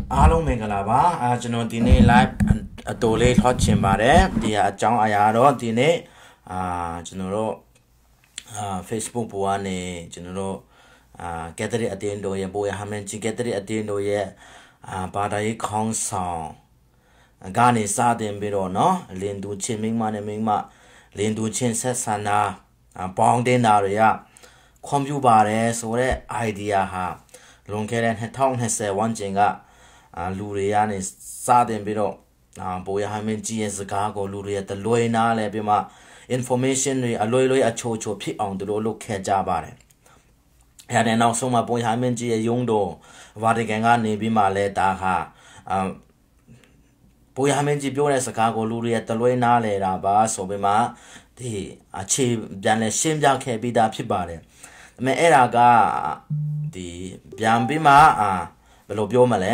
အားလုံးမင်္ဂလာပါကျွန်တော်ဒီနေ့ live အတူလေးထောက်ချင်ပါတယ်ဒီအကြောင်းအရာတော့ဒီနေ့ကျွန်တော်တို့Facebook ပေါ်ကနေကျွန်တော်တို့ကက်သလစ်အတင်းတို့ရဲ့ဘိုးရဟမန်ကြီးကက်သလစ်အတင်းတို့ရဲ့ဘာသာရေးခေါင်းဆောင်ကနေစတင်ပြီးတော့เนาะလင်သူချင်းမိန်းမနဲ့မိန်းမလင်သူချင်းဆက်ဆံတာပေါင်းတင်တာတွေကခွန်ပြူပါတယ်ဆိုတဲ့ idea ဟာလွန်ခဲ့တဲ့2020ဝန်းကျင်ကလူတွေကနေစတင်ပြီးတော့ဘိုးရဟမင်းကြီးရဲ့စကားကိုလူတွေတလွဲနားလဲပြီးမှ information တွေအလွယ်အချိုချိုဖြစ်အောင်သူတို့လုပ်ခဲ့ကြပါတယ်။အဲဒီနောက်ဆုံးမှာဘိုးရဟမင်းကြီးရဲ့ယုံတော်ဗာတီကန်ကနေပြီးမှလဲဒါဟာဘိုးရဟမင်းကြီးပြောတဲ့စကားကိုလူတွေတလွဲနားလဲတာပါဆိုပြီးမှဒီအခြေပြန်လဲရှင်းပြခဲ့ပြီးသားဖြစ်ပါတယ်။ဒါပေမဲ့အဲ့ဒါကဒီပြန်ပြီးမှဘယ်လိုပြောမလဲ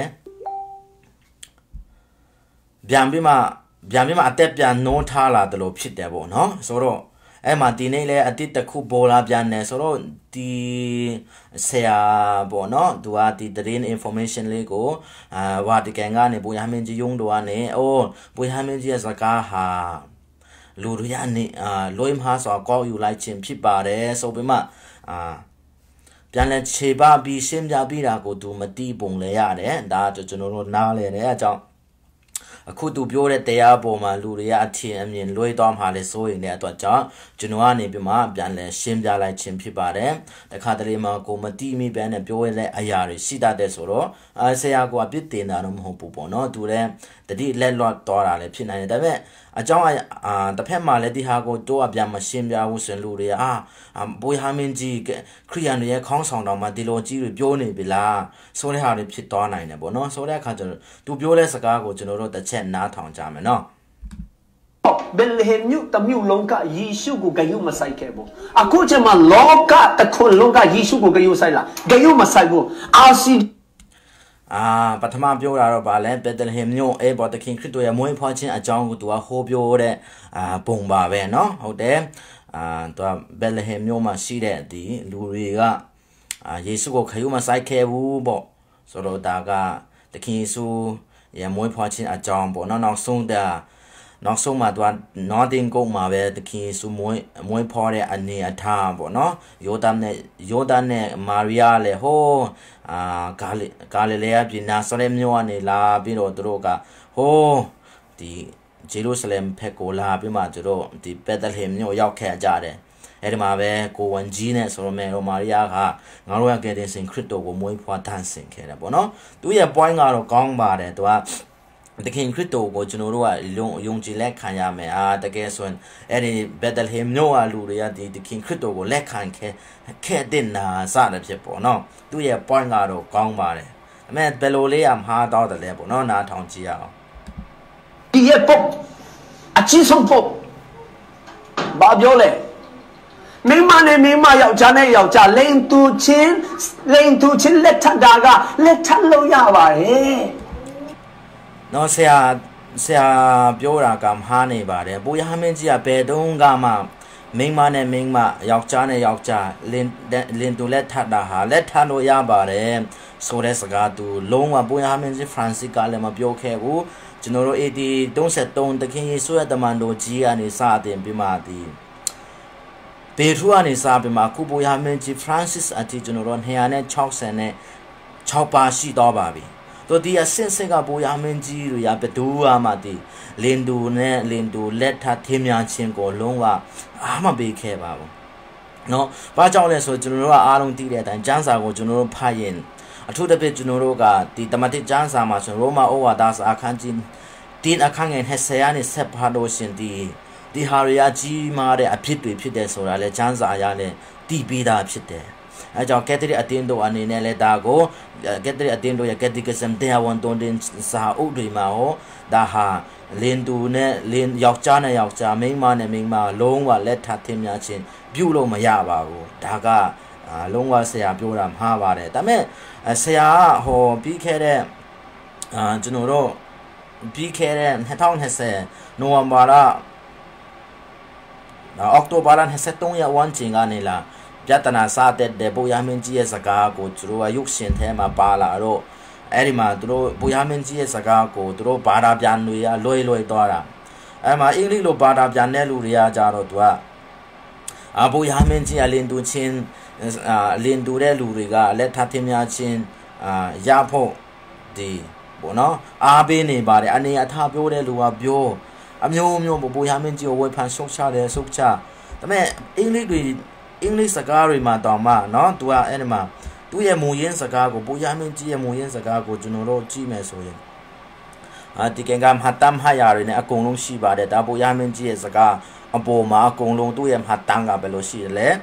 ပြန်ပြီးမှအသက်ပြန်နှိုးထားလာတယ်လို့ဖြစ်တယ်ပေါ့နော်ဆိုတော့အဲ့မှာဒီနေ့လဲအတိတ်တစ်ခုပေါ်လာပြန်တယ်ဆိုတော့ဒီဆရာပေါ့နော်သူကဒီသတင်း information လေးကိုဝါတီကန်ကနေဘိုးရဟမင်းကြီးယုံတော်ကနေဘိုးရဟမင်းကြီးရဲ့စကားဟာလူတွေကနေလွိမဟာဆိုကောက်ယူလိုက်ခြင်းဖြစ်ပါတယ်ဆိုပြီးမှပြန်လဲခြေပပြီးရှင်းပြပြီးတာကိုသူမတိပုံလဲရတယ်ဒါကျွန်တော်တို့နားလဲတယ်အကြောင်းအခုသူပြောတဲ့တရားပေါ်မှာလူတွေကအထင်အမြင်လွှဲသွားမှာလဲစိုးရင်တဲ့အတွက်ကြောင့်ကျွန်တော်ကနေပြီးမှပြန်လဲရှင်းပြလိုက်ခြင်းဖြစ်ပါတယ်တခါတလေမှာကိုမတိမိပဲနဲ့ပြောရတဲ့အရာတွေရှိတတ်တဲ့ဆိုတော့ဆရာကအပြစ်တင်တာတော့မဟုတ်ဘူးပေါ့နော်သူလည်းတတိလက်လွတ်သွားတာလည်းဖြစ်နိုင်တယ်ဒါပေမဲ့အကြောင်းတစ်ဖက်မှာလည်းဒီဟာကိုတော့ပြန်မရှင်းပြဘူးဆိုရင်လူတွေဘိုးရဟမင်းကြီးခရိယန်တွေရဲ့ခေါင်းဆောင်တော်မှာဒီလိုကြီးတွေပြောနေပြီလားဆိုတဲ့ဟာတွေဖြစ်သွားနိုင်တယ်ပေါ့နော်ဆိုတဲ့အခါကျတော့သူပြောတဲ့စကားကိုကျွန်တော်တို့တစ်ချက်နားထောင်ကြမယ်နော်ဘယ်ဟေမြုတမြုလုံးကယေရှုကိုဂယုမဆိုင်ခဲ့ဘူးအခုချိန်မှာလောကတစ်ခုလုံးကယေရှုကိုဂယုဆိုင်လားဂယုမဆိုင်ဘူးအာစီပထမပြောတာတော့ဗာလဲဘက်သလဟမ်မြို့ဘောတခင်ခရစ်တော်ရဲ့မွေးဖွားခြင်းအကြောင်းကိုသူကဟောပြောတဲ့ပုံပါပဲเนาะဟုတ်တယ်သူကဘက်သလဟမ်မြို့မှာရှိတဲ့ဒီလူတွေကယေရှုကိုခရုမဆိုင်ခဲ့ဘူးပေါ့ဆိုတော့ဒါကတခင်ယေရှုရဲ့မွေးဖွားခြင်းအကြောင်းပေါ့เนาะနောက်ဆုံးမှာသူကနော်တင်ကုန်းမှာပဲတခင်ယေရှုမွေးဖွားတဲ့အနေအထားပေါ့เนาะယောဒန်နဲ့မာရီယာလည်းဟိုဂါလိလဲပြည်နာဇရက်မြို့ကနေလာပြီးတော့သူတို့ကဟိုဒီဂျေရုဆလမ်ဖက်ကိုလာပြီးမှသူတို့ဒီဘက်သလဟမ်မြို့ရောက်ခဲ့ကြတယ်အဲ့ဒီမှာပဲကိုဝန်ကြီးနဲ့ဆိုတော့မေမာရီယာကငါတို့ရခဲ့တဲ့စင်ခရစ်တော်ကိုမွေးဖွားတန်းဆင်ခဲ့တယ်ပေါ့နော်သူရဲ့ point ကတော့ကောင်းပါတယ်သူကတခင်ခရစ်တော်ကိုကျွန်တော်တို့ကယုံကြည်လက်ခံရမယ်တကယ်ဆိုရင်အဲ့ဒီဘက်သလဟမ်မြို့လူတွေကဒီတခင်ခရစ်တော်ကိုလက်ခံခဲ့တဲ့နာစတယ်ဖြစ်ပေါ့နော်သူရဲ့ point ကတော့ကောင်းပါတယ်ဒါပေမဲ့ဘယ်လိုလေးမှားတော့တယ်လဲပေါ့နော်နားထောင်ကြည့်ရအောင်ဒီရဲ့ပုတ်အချင်းဆုံးပုတ်ဘာပြောလဲမိမနဲ့မိမယောက်ျားနဲ့ယောက်ျားလိန်သူချင်းလက်ထပ်တာကလက်ထပ်လို့ရပါတယ်နော်ဆရာပြောတာကမှားနေပါတယ်ဘိုးရဟမင်းကြီးကဘယ်တုန်းကမှမိန်းမနဲ့မိန်းမယောက်ျားနဲ့ယောက်ျားလင်တူလက်ထပ်တာဟာလက်ထပ်လို့ရပါတယ်ဆိုတဲ့စကားသူလုံးဝဘိုးရဟမင်းကြီးဖရန်စစ်ကလည်းမပြောခဲ့ဘူးကျွန်တော်တို့33တခင်ယေရှုရဲ့တမန်တော်ကြီးကနေစတင်ပြီးမှဒီပေထရုကနေစပြီးမှခုဘိုးရဟမင်းကြီးဖရန်စစ်အတီကျွန်တော်တို့266ပါရှိတော့ပါပြီတော့ဒီအစင်စကဘိုးရမင်းကြီးတို့ရဘဒူးမှဒီလင်တူလက်ထထင်းများချင်းကိုလုံးဝမပေးခဲ့ပါဘူးเนาะဘာကြောင့်လဲဆိုကျွန်တော်တို့ကအားလုံးသိတဲ့အတိုင်းကျမ်းစာကိုကျွန်တော်တို့ဖတ်ရင်အထူးသဖြင့်ကျွန်တော်တို့ကဒီတမန်တော်ကျမ်းစာမှာဆိုရောမဩဝါဒစာအခန်းကြီး10အခန်းငယ်20ရာနဲ့ဆက်ဖတ်လို့ရှင်ဒီဟာရယာကြီးမားတဲ့အဖြစ်တွေဖြစ်တယ်ဆိုတာလဲကျမ်းစာအရလဲတည်ပြီးသားဖြစ်တယ်အဲကြောင့်ကက်သလစ်အတင်းတို့အနေနဲ့လဲဒါကိုကက်သလစ်အတင်းတို့ရဲ့ Catechism 101စာအုပ်တွေမှာဟောဒါဟာလင်တူနဲ့ယောက်ျားနဲ့ယောက်ျားမိန်းမနဲ့မိန်းမလုံးဝလက်ထပ်ထင်းများချင်းပြုလို့မရပါဘူးဒါကလုံးဝဆရာပြောတာမှားပါတယ်ဒါပေမဲ့ဆရာဟောပြီးခဲ့တဲ့ကျွန်တော်တို့ပြီးခဲ့တဲ့2020နိုဝင်ဘာလအောက်တိုဘာလ23ရက်วันကျင်ကနေလာပြဿနာစတဲ့ဘိုးရမင်းကြီးရဲ့စကားကိုသူတို့ကရုပ်ရှင်ထဲမှာပါလာတော့ Erima, Dro, Buyaminji, Sagago, Dro, Bada Januia, Loy Dora. Emma, Ililo Bada Janeluria Jarodua. Abu Yaminji, Lindu Chin, Lindu Luriga, let Tatimia Chin, Yapo, the Bono, Abini, Bari, Ani Atabio de Lua Bio, Amio, Buyaminji, Wepan Socha, Socha. The man, English Sagari, Madama, no, to our enema. Do ye Muyen Sagago, Buyaminji, Muyen Sagago, Junoro, Chimesoye. Tikengam Hatam Hayar in a Konung Shiba, the Dabu Yaminji Saga, a Boma, Konung, do yam Hatanga Beloshi le.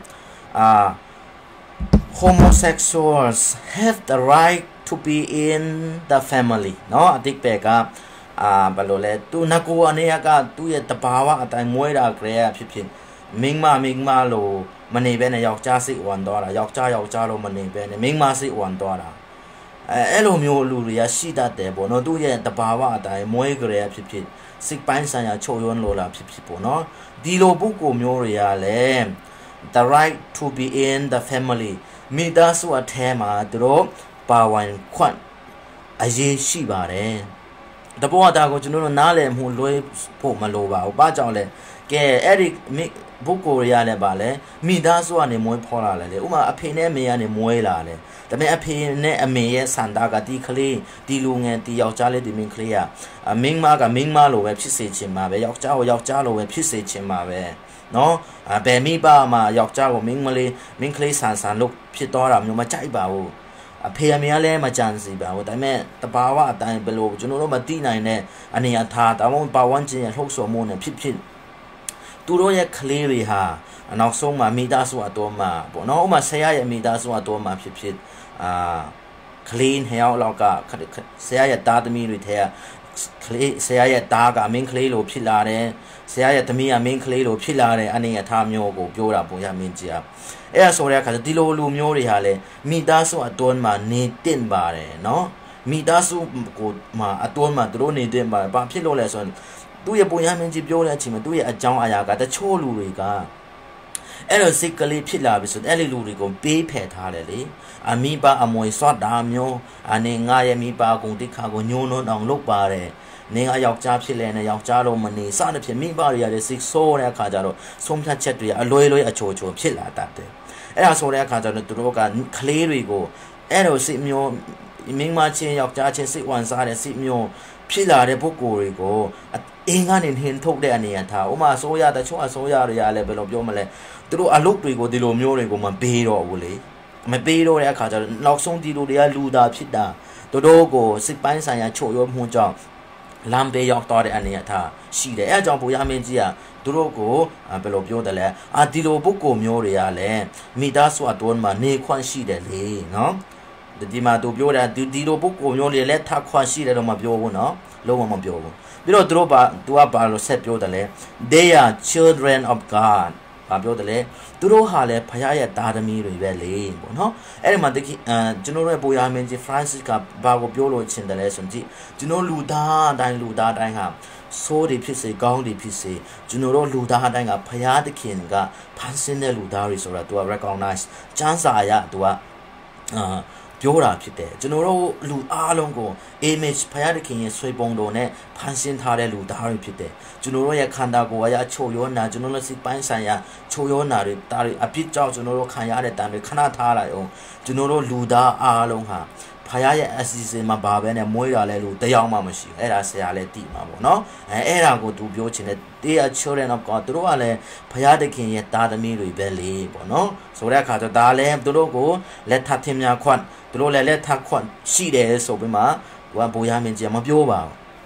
Homosexuals have the right to be in the family. No, I think Pega, Balole, do Naku Aneaga, do yet the power at I Moira Grea Pipin. Mingma lo, money ben a Yorkja $1, Yorkja lo money ben, Mingma $1. Elomio Luria, see that there, no do yet the power at I Moigrea Pipin. Sick pines and a choyon lola people, no? Dilo Buko Muria le. The right to be in the family. Midasu a tema draw Pawan Quan Aji Shibare. The Boadago Juno Nalem who loy Pomalova, Bajale, Gay Eric Buko Riale Bale, Midasu and a Moy Polale, Uma a pene me and a Moelale. The me a pene a mea Sandaga di Kali, di Lung and di Yauchale di Minclea. A Mingmaga Mingmalo web Pisachima, Yauchalo web Pisachima. No, a Bemiba, ma Yorkja, Minkley San look Pitora, you Machaiba, a Piamiale, Machansi, but I meant the Bawa dying below, Juno Matina in there, and he attacked. I won't buy one gin and Hoxo Moon and Pipin. Duroya clearly ha, and also my Midasu Adoma, but no, my say Midasu Adoma Pipit, clean hair loga, say a dad me with hair, say a dog, I mean clay or pilare. Say to me, I mean clay or pilare, and a time yogo, Bura Boya Minjia. Air Soria Dilo Lumuri Hale, Midasu Adonma, need tin bare, no? Midasu good ma Adonma, drone din by Papilo lesson. Do ye Boyaminji Biola Chima, do ye a John Ayaga, the Choluriga. Ero sickly pillar with Ellie Lurigo, be pet hardly. Amiba a moi sort damio, and in Gaya Miba Gundicago, no, no, look bare. Ning a Yorkja Pilen, a Yorkjaro money, son of me barrier, the 6 soul a cajaro, some chatria, a loyal a chocho, pilla that day. Era soria cajaro to roga, clearly go. Ero sit mio, Mingmachi, Yorkja, sit one side and sit mio, pilla de bocori go. Ingan in him took the aniata, Oma soya, the choa soya level of Yomale. Through a look we go, the Lomurigo, my bedo woolly. My bedo a cajaro, Loxon dilu, the aluda pita. The dogo, sit pines and a choyo muja. Lambe York Tore Aniata, she the edge of Boyaminjia, Drogo, and Belobio de le, Adilo Buco Muriale, Midasu Adonma, ne quan she de le, no? The Dima do Bioda, Dido Buco Muri let her quan she de Mabio, no? Lower Mabio. Below Droba, Duabalo set Biodale, they are children of God. Biodale, Duro Hale, Paya Dadami Rivelle, no? Erimandiki, General Boyaminji, Francis Bago Biolo in the lesson. Juno Luda, Dine Luda, Dine so the piece, Gondi piece, General Luda, Dine Paya the Kinga, Pansine Ludaris or to recognize Chansaya to a Biora Pite, General Lu Alongo, image Paya the King, Swebondone, Pansin Tare Ludari Pite, General Kandagoya, Choyona, General Sipansaya, Choyona, a pit of General Kayare, and the Kanatara, General Luda Alonga. Paya as is in my barber and Moira Lelu, the young mamma, era say ale tima, no? And era go to Biochin, they are children of God, Roale, Paya the King yet Dadami rebelli, no? So that cat of Dale, the logo, let Tatimia Quan, the Rola let her quan, she there, so Bima, one Boyamin Jamabioba.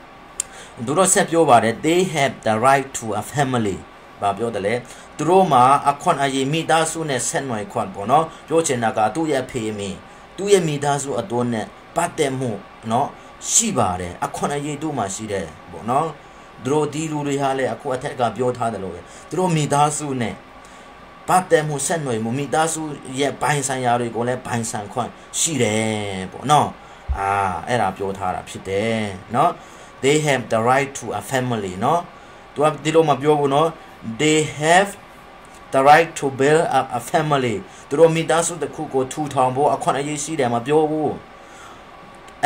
Duro Sepioba that they have the right to a family, Babio the Le, Droma, a quan a ye meet as soon as send my quan, no? Jochinaga, do ye pay me. Do ye meet us a donne, but them who, no? Shibare, a corner ye do my she there, no? Draw di Luriale, a quatega biotadalo, draw me dasune. But them who send me, Mumidasu, ye pines and yari go let pines and coin, she there, no? Era biotara pite, no? They have the right to a family, no? To have Diloma Bio, no? They have the right to build a family. Duro Midasu the Kuko 2 Tombo, a corner ye see them a bio.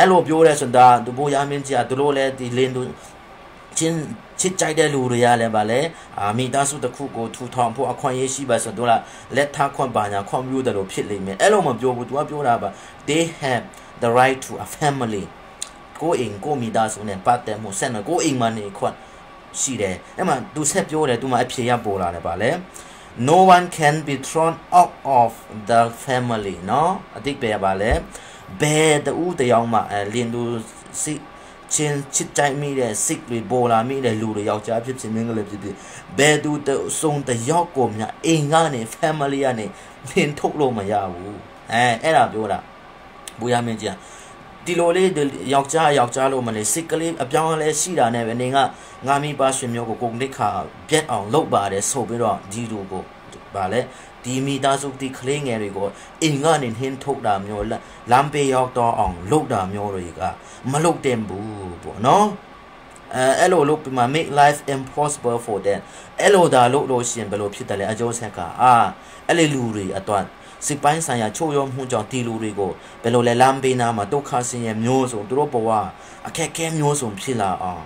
အဲ့လိုပြောရဲဆိုတာသူဘိုးရမင်းကြီးကသူတို့လည်းဒီလင်းသူချင်းချစ်ကြိုက်တဲ့လူတွေရလဲပါလေမိသားစုတစ်ခုကိုထူထောင်ဖို့အခွင့်အရေးရှိပါဆိုတော့လက်ထခွင့်ပါညာခွင့်ပြုတယ်လို့ဖြစ်လိမ့်မယ်အဲ့လိုမပြောဘူးသူကပြောတာပါ they have the right to a family ကိုအိမ်ကိုမိသားစုနဲ့ပတ်သက်မှုဆက်နေကိုအိမ်မှာနေခွင့်ရှိတယ်အဲ့မှာသူဆက်ပြောတယ်သူမှအဖြေရပေါ်လာတယ်ပါလေ no one can be thrown out of the family နော်အတိတ်ပဲပါလေဘယ်တူတယောက်မှလင်းသူစိချင်းချစ်ကြိုက်မိတဲ့စိတ်တွေပေါ်လာမိတဲ့လူတွေယောက်ျားဖြစ်ခြင်းမင်းကလေးဖြစ်ဖြစ်ဘယ်သူစုံတယောက်ကိုမြအိမ်ကနေ family ကနေနင်းထုတ်လို့မရဘူးအဲ့ဒါပြောတာဘူရမင်းကြီးဒီလိုလေးယောက်ျားလို့မလေးစိတ်ကလေးအပြောင်းအလဲရှိတာနဲ့ပဲနေကငါမိပါရှင်မျိုးကိုကုန်တိခါပြက်အောင်လုပ်ပါတယ်ဆိုပြီးတော့ဒီလူကိုဗာလဲဒီမိသားစုဒီကလေးငယ်တွေကိုအိမ်ကနေနှင်းထုတ်တာမျိုးလမ်းပေးရောက်တော့အောင်လုပ်တာမျိုးတွေကမလုပ်တင်ဘူးပေါ့နော်အဲ့လိုလုပ်ပြီးမှ make life impossible for them အဲ့လိုဒါလို့ရှင်ဘယ်လိုဖြစ်တယ်လဲအကျိုးဆက်ကအဲ့လေလူတွေအတွက်စိတ်ပိုင်းဆိုင်ရာချို့ရောမှုကြောင့်ဒီလူတွေကိုဘယ်လိုလဲလမ်းပေးနာမှာဒုက္ခဆင်းရဲမျိုးစုံသူတို့ဘဝအခက်အခဲမျိုးစုံဖြစ်လာအောင်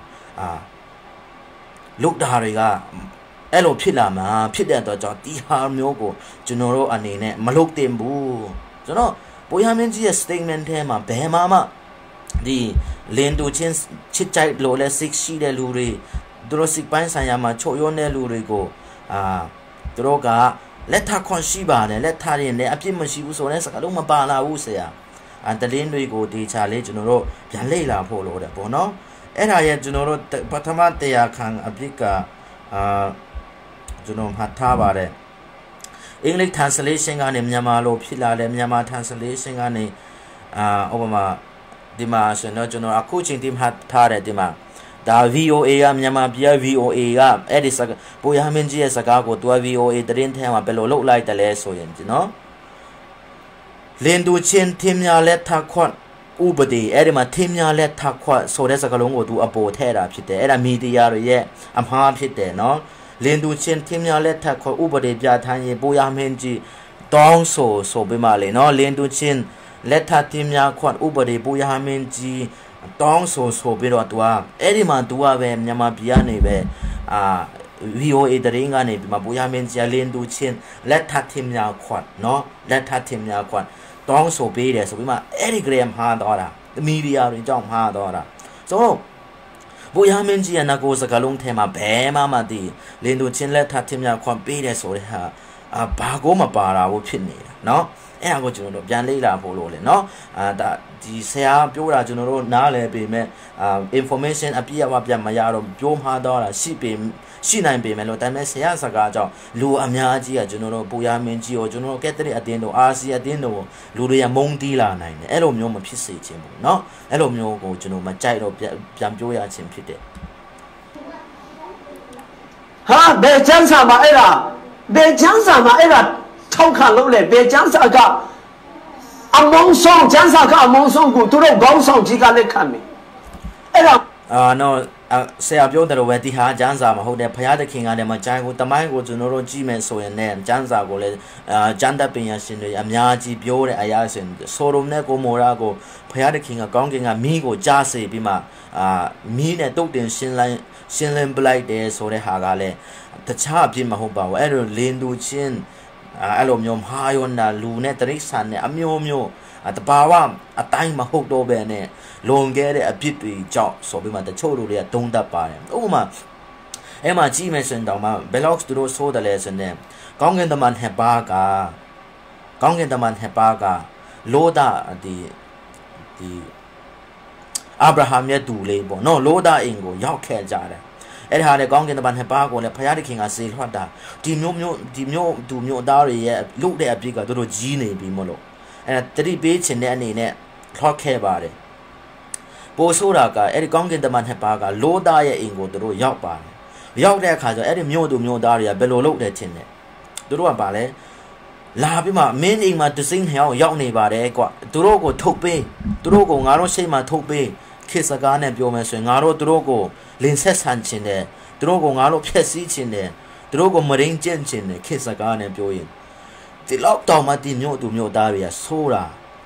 လုတာတွေကအဲ့လိုဖြစ်လာမှာဖြစ်တဲ့အတွက်ကြောင့်ဒီဟာမျိုးကိုကျွန်တော်တို့အနေနဲ့မလုပ်တင်ဘူးကျွန်တော်ပိုရမင်းကြီးရဲ့ statement ထဲမှာဘယ်မှဒီလင်းတူချင်းချစ်ကြိုက်လို့လဲစိတ်ရှိတဲ့လူတွေသူတို့စိတ်ပိုင်းဆိုင်ရာမှာချို့ရောတဲ့လူတွေကိုသူတို့ကလက်ထခွန်ရှိပါတယ်လက်ထရင်လည်းအပြစ်မရှိဘူးဆိုတဲ့စကားလုံးမပါလာဘူးဆရာတလင်းတွေကိုဒီချာလေးကျွန်တော်တို့ပြန်လေ့လာဖို့လို့တဲ့ပေါ့နော်အဲ့ဒါရဲ့ကျွန်တော်တို့ပထမတရားခံအပြစ်ကကျွန်တော်မှတ်ထားပါတယ် English translation ကနေမြန်မာလိုဖြစ်လာတယ်မြန်မာ translation ကနေဥပမာဒီမှာဆိုတော့ကျွန်တော်အခုချိန်ဒီမှတ်ထားတယ်ဒီမှာဒါ VOA ကမြန်မာပြည် VOA ကအဲ့ဒီပိုရမင်းကြီးရဲ့စကားကိုသူ VOA တရင်ထဲမှာဘယ်လိုလုပ်လိုက်တယ်လဲဆိုရင်နော်လင်းတူချင်းထင်းများလက်ထခွတ်ဥပဒေအဲ့ဒီမှာထင်းများလက်ထခွတ်ဆိုတဲ့စကားလုံးကိုသူအပေါ်ထည့်တာဖြစ်တယ်အဲ့ဒါမီဒီယာတွေရဲ့အမှားဖြစ်တယ်နော်လင်းတူချင်းထင်းများလက်ထခွတ်ဥပဒေပြဋ္ဌာန်းရေးပိုရမင်းကြီးတောင်းဆိုပြီးမှလေနော်လင်းတူချင်းလက်ထထင်းများခွတ်ဥပဒေပိုရမင်းကြီးတောင်းဆိုပြီးတော့သူကအဲ့ဒီမှာသူကပဲမြန်မာပြည်ကနေပဲVOA တရင်ကနေဒီမှာပိုရမင်းကြီးလင်းတူချင်းလက်ထထင်းများခွတ်နော်လက်ထထင်းများခွတ်တောင်းဆိုပေးတယ်ဆိုပြီးမှအဲ့ဒီ gram မှားတော့တာမီဒီယာတွေကြောင့်မှားတော့တာဆိုတော့ဘိုးရမင်းကြီးကနကိုစကလုံးထဲမှာဘယ်မှမသိလင်းသူချင်းလက်ထထင်းများခွန်ပေးတယ်ဆိုတဲ့ဟာဘာကိုမပါတာဘူးဖြစ်နေတာเนาะအဲ့ဒါကိုကျွန်တော်တို့ပြန်လေ့လာဖို့လို့လေเนาะဒါဒီဆရာပြောတာကျွန်တော်တို့နားလည်ပေမဲ့information အပြည့်အဝပြန်မရတော့ပြောမှားတော့တာရှိနိုင်ပေမဲ့လို့ဒါပေမဲ့ဆရာစကားကြောင့်လူအများကြီးကကျွန်တော်တို့ပူရမင်းကြီးကိုကျွန်တော်တို့ကက်သလစ်အတင်းတို့အာစီအတင်းတို့လူတွေကမုန်းတီးလာနိုင်တယ်အဲ့လိုမျိုးမဖြစ်စေချင်ဘူးเนาะအဲ့လိုမျိုးကိုကျွန်တော်မကြိုက်တော့ပြန်ပြောရခြင်းဖြစ်တယ်ဟာဘယ်ချမ်းစာမှာအဲ့ဒါဘယ်ချမ်းစာမှာအဲ့ဒါထောက်ခံလို့လေဘယ်ချမ်းစာကအမုန်းဆုံးချမ်းစာကအမုန်းဆုံးကိုသူတို့ခေါင်းဆောင်ကြီးကလည်းခံတယ်အဲ့ဒါနော်ဆရာပြောတယ်လို့ပဲဒီဟာကျမ်းစာမဟုတ်တယ်ဘုရားသခင်ကလည်းမကြိုက်ဘူးတမိုင်းကိုကျွန်တော်တို့ကြည့်မယ်ဆိုရင်လည်းကျမ်းစာကိုလည်းကျမ်းတပညာရှင်တွေအများကြီးပြောတဲ့အရာရှင်ဆိုဒုံနဲ့ဂိုမောရာကိုဘုရားသခင်ကကောင်းကင်ကမီးကိုကြားစေပြီးမှမီးနဲ့တုတ်တင်ရှင်းလင်းပလိုက်တယ်ဆိုတဲ့ဟာကလည်းတခြားအဖြစ်မဟုတ်ပါဘူးအဲ့လိုလင်းသူချင်းအဲ့လိုမျိုးဟာယောနာလူနဲ့တရိษံနဲ့အမျိုးမျိုးတဘာဝအတိုင်းမဟုတ်တော့ပဲနဲ့လွန်ခဲ့တဲ့အဖြစ်တွေကြောင့်ဆိုပြီးမှတချို့လူတွေကတုံးတတ်ပါတယ်ဥပမာအဲ့မှာကြည့်မယ်ဆိုရင်တော့မှဘယ်လောက်သူတို့ဆိုးတယ်လဲဆိုရင်ကောင်းကင်တမန်ဟေပါကလောဒဒီအာဗြဟံရဲ့တူလေးပေါ့နော်လောဒအိမ်ကိုရောက်ခဲ့ကြတယ်အဲ့ဒါနဲ့ကောင်းကင်တမန်ဟေပါကိုလည်းဘုရားသခင်ကစေလွှတ်တာဒီမျိုးသားတွေရဲ့လုတဲ့အပြစ်ကသူတို့ကြီးနေပြီမလို့အဲ့ဒါတတိပေးခြင်းတဲ့အနေနဲ့ထောက်ခဲ့ပါတယ်ပို့ဆိုတာကအဲ့ဒီကောင်းကင်တမန်နှစ်ပါးကလောသားရဲ့အိမ်ကိုသူတို့ရောက်ပါတယ်ရောက်တဲ့အခါကျအဲ့ဒီမြို့သားတွေကဘယ်လိုလုပ်တယ်ချင်းလဲသူတို့ကပါလဲလာပြီးမှမင်းအိမ်မှာတစိမ့်ဟောင်းရောက်နေပါတယ်ကွသူတို့ကိုထုတ်ပေးသူတို့ကိုငါတို့ရှိမှထုတ်ပေးခေစကားနဲ့ပြောမယ်ဆိုရင်ငါတို့သူတို့ကိုလင်ဆက်ဆန်ခြင်းတယ်သူတို့ကိုငါတို့ဖျက်ဆီးခြင်းတယ်သူတို့ကိုမရင်းကျင့်ခြင်းတယ်ခေစကားနဲ့ပြောရင်ဒီလောက်တောင်မှဒီမြို့သားတွေကဆိုးတာ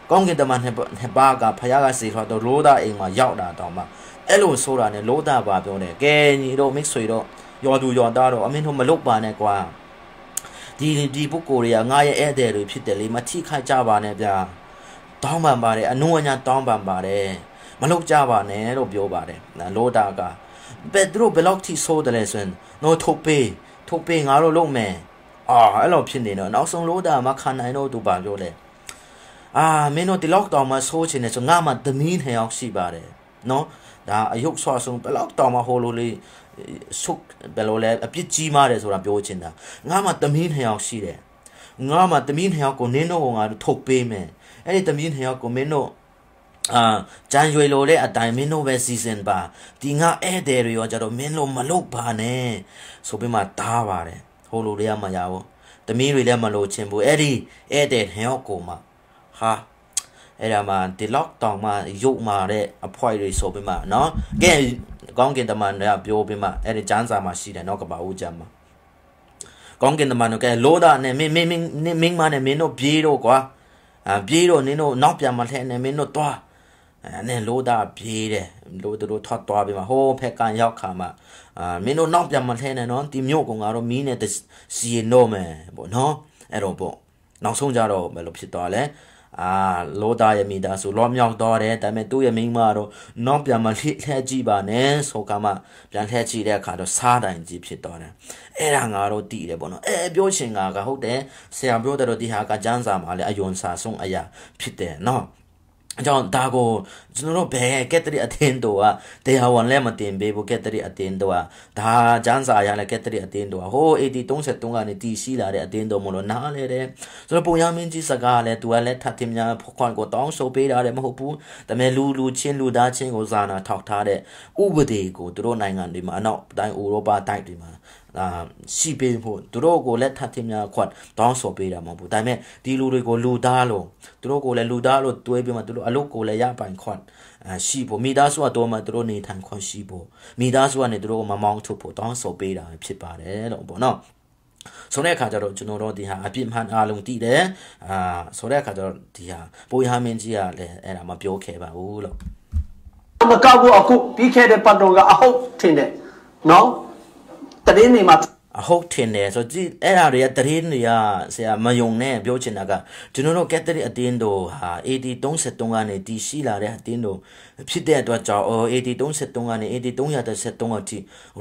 ကောင်းကင်တမန်နှစ်ပါးကဖယားကစေထွက်တော့လိုသားအိမ်မှာရောက်တာတောင်မှအဲ့လိုဆိုတာနဲ့လိုသားပါပြောတယ်ကဲညီတို့မိတ်ဆွေတို့ယော်သူယော်သားတို့အမင်းတို့မလုတ်ပါနဲ့ကွာဒီပုဂ္ဂိုလ်တွေကငါရဲ့ဧည့်သည်တွေဖြစ်တယ်လေမထိခိုက်ကြပါနဲ့ဗျာတောင်းပန်ပါတယ်အနုအညာတောင်းပန်ပါတယ်မလုတ်ကြပါနဲ့လို့ပြောပါတယ်လိုသားကဘယ်တို့ဘယ်လောက်ထိဆိုးတယ်လဲဆိုရင်နော်ထုတ်ပေးငါတို့လုပ်မယ်အဲ့လိုဖြစ်နေတော့နောက်ဆုံးလိုသားမခံနိုင်တော့သူပါပြောတယ်မင်းတို့ဒီလောက်တောင်မှဆိုးချင်တယ်ဆိုငါမှသမီးနှစ်ယောက်ရှိပါတယ်နော်ဒါအယုတ်ဆွာဆုံးဘယ်လောက်တောင်မှဟိုလိုလေးဆုတ်ဘယ်လိုလဲအပြစ်ကြီးမားတယ်ဆိုတာပြောချင်တာငါမှသမီးနှစ်ယောက်ရှိတယ်ငါမှသမီးနှစ်ယောက်ကိုနင်းတော့ငါတို့ထုတ်ပေးမယ်အဲ့ဒီသမီးနှစ်ယောက်ကိုမင်းတို့ဂျန်ရွေလိုတဲ့အတိုင်းမင်းတို့ပဲစီစဉ်ပါဒီငါဧည့်သည်တွေရောကြတော့မင်းတို့မလုပ်ပါနဲ့ဆိုပြီးမှတားပါတယ်ဟိုလိုတွေကမရဘူးသမီးတွေလည်းမလို့ချင်ဘူးအဲ့ဒီဧည့်သည်နှစ်ယောက်ကိုမှအဲ့ဒါမှဒီလောက်တောင်မှရုပ်မာတဲ့အဖွိုက်တွေဆိုပြီးမှနော်ကဲကောင်းကင်တမန်ကပြောပြီးမှအဲ့ဒီကျမ်းစာမှာရှိတယ်နော်ကပ္ပဦးကျမ်းမှာကောင်းကင်တမန်ကလိုတာနဲ့မင်းမနဲ့မင်းတို့ပြေးတော့ကွာပြေးတော့နင်းတို့နောက်ပြန်မလှဲနဲ့မင်းတို့သွားနဲ့လိုတာပြေးတယ်လိုတို့ထပ်သွားပြီးမှဟိုးဖက်ကန်ရောက်ခါမှာမင်းတို့နောက်ပြန်မလှဲနဲ့နော်ဒီမြို့ကငါတို့မီးနဲ့စီရင်တော့မယ်ပေါ့နော်အဲ့တော့ပေါ့နောက်ဆုံးကြတော့ဘယ်လိုဖြစ်သွားလဲလိုတာရဲ့မိသားစုလောမြောက်တော့တယ်ဒါပေမဲ့သူ့ရဲ့မိန်းမတော့နောက်ပြန်မလှဲကြည့်ပါနဲ့ဆိုကမှပြန်လှဲကြည့်တဲ့အခါတော့စားတိုင်ကြီးဖြစ်တော့တယ်အဲ့ဒါငါတို့တည်တယ်ပေါ့နော်ပြောရှင်ကဟုတ်တယ်ဆရာပြောတယ်တော့ဒီဟာကကျမ်းစာမှာလည်းအယွန်စာဆုံးအရာဖြစ်တယ်နော်အကြောင်းဒါကိုကျွန်တော်တို့ဘယ်ကက်တရီအသင်းတော်ကတရားဝင်လည်းမတင်ပေးဘူးကက်တရီအသင်းတော်ကဒါကျန်းစာရလည်းကက်တရီအသင်းတော်ဟို8033ကနေတည်ရှိလာတဲ့အသင်းတော်မလို့နားလဲတယ်ဆိုတော့ပုံရမင်းကြီးစကားလည်းသူကလည်းထပ်တင်များခွန်ကိုတောင်းဆိုပေးတာလည်းမဟုတ်ဘူးဒါပေမဲ့လူချင်းလူသားချင်းကိုဇာနာထောက်ထားတဲ့ဥပဒေကိုသူတို့နိုင်ငံတွေမှာအနောက်တိုင်းဥရောပတိုက်တွေမှာရှိပေးဖို့သူတို့ကိုလည်းထပ်တင်များခွတ်တောင်းဆိုပေးတာမဟုတ်ဘူးဒါပေမဲ့ဒီလူတွေကိုလူသားလို့သူတို့ကိုလည်းလူသားလို့တွေးပြီးမှသူတို့အလုပ်ကိုလည်းရပိုင်ခွတ်ရှိဖို့မိသားစုကတော့မှသူတို့နေထိုင်ခွင့်ရှိဖို့မိသားစုကနေသူတို့ကိုမမောင်းထုတ်ဖို့တောင်းဆိုပေးတာဖြစ်ပါတယ်လို့ပေါ့နော်ဆိုတဲ့အခါကျတော့ကျွန်တော်တို့ဒီဟာအပြစ်မှန်အားလုံးတည်တယ်ဆိုတဲ့အခါကျတော့ဒီဟာပိုရမင်းကြီးကလည်းအဲ့ဒါမပြောခဲ့ပါဘူးလို့မကောက်ဘူးအခုပြီးခဲ့တဲ့ပတ်တော်ကအဟုတ်ထင်တယ်နော်တရင်နေမှာအဟုတ်ထင်တယ်ဆိုကြည့်အဲ့ဒါတွေကတရင်တွေကဆရာမယုံနဲ့ပြောချင်တာကကျွန်တော်တို့ကက်သလစ်အသင်းတော်ဟာ8033ကနေတည်ရှိလာတဲ့အသင်းတော်ဖြစ်တဲ့အတွက်ကြောင့်8033ကနေ8333အထိ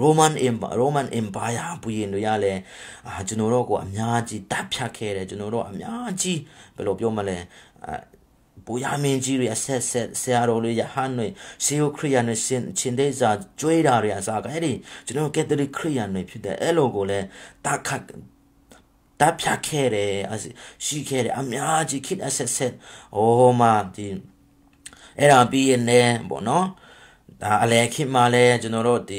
Roman Empire ဘုရင်တွေရလဲကျွန်တော်တို့ကိုအများကြီးတပ်ဖြတ်ခဲ့တယ်ကျွန်တော်တို့အများကြီးဘယ်လိုပြောမလဲပူရမင်းကြီးတွေအဆက်ဆရာတော်တွေယဟန်တွေရှေးခရစ်ယာန်တွေရှင်တဲ့စာကျွေးတာတွေအစားကအဲ့ဒီကျွန်တော်ကက်သလစ်ခရစ်ယာန်တွေဖြစ်တဲ့အဲ့လိုကိုလည်းတပ်ဖြတ်ခဲ့တယ်ရှိခဲ့တယ်အများကြီးခစ်အဆက်မာဒီအဲ့ဒါပြီးရင်လည်းပေါ့နော်ဒါအလဲခစ်မှလည်းကျွန်တော်တို့ဒီ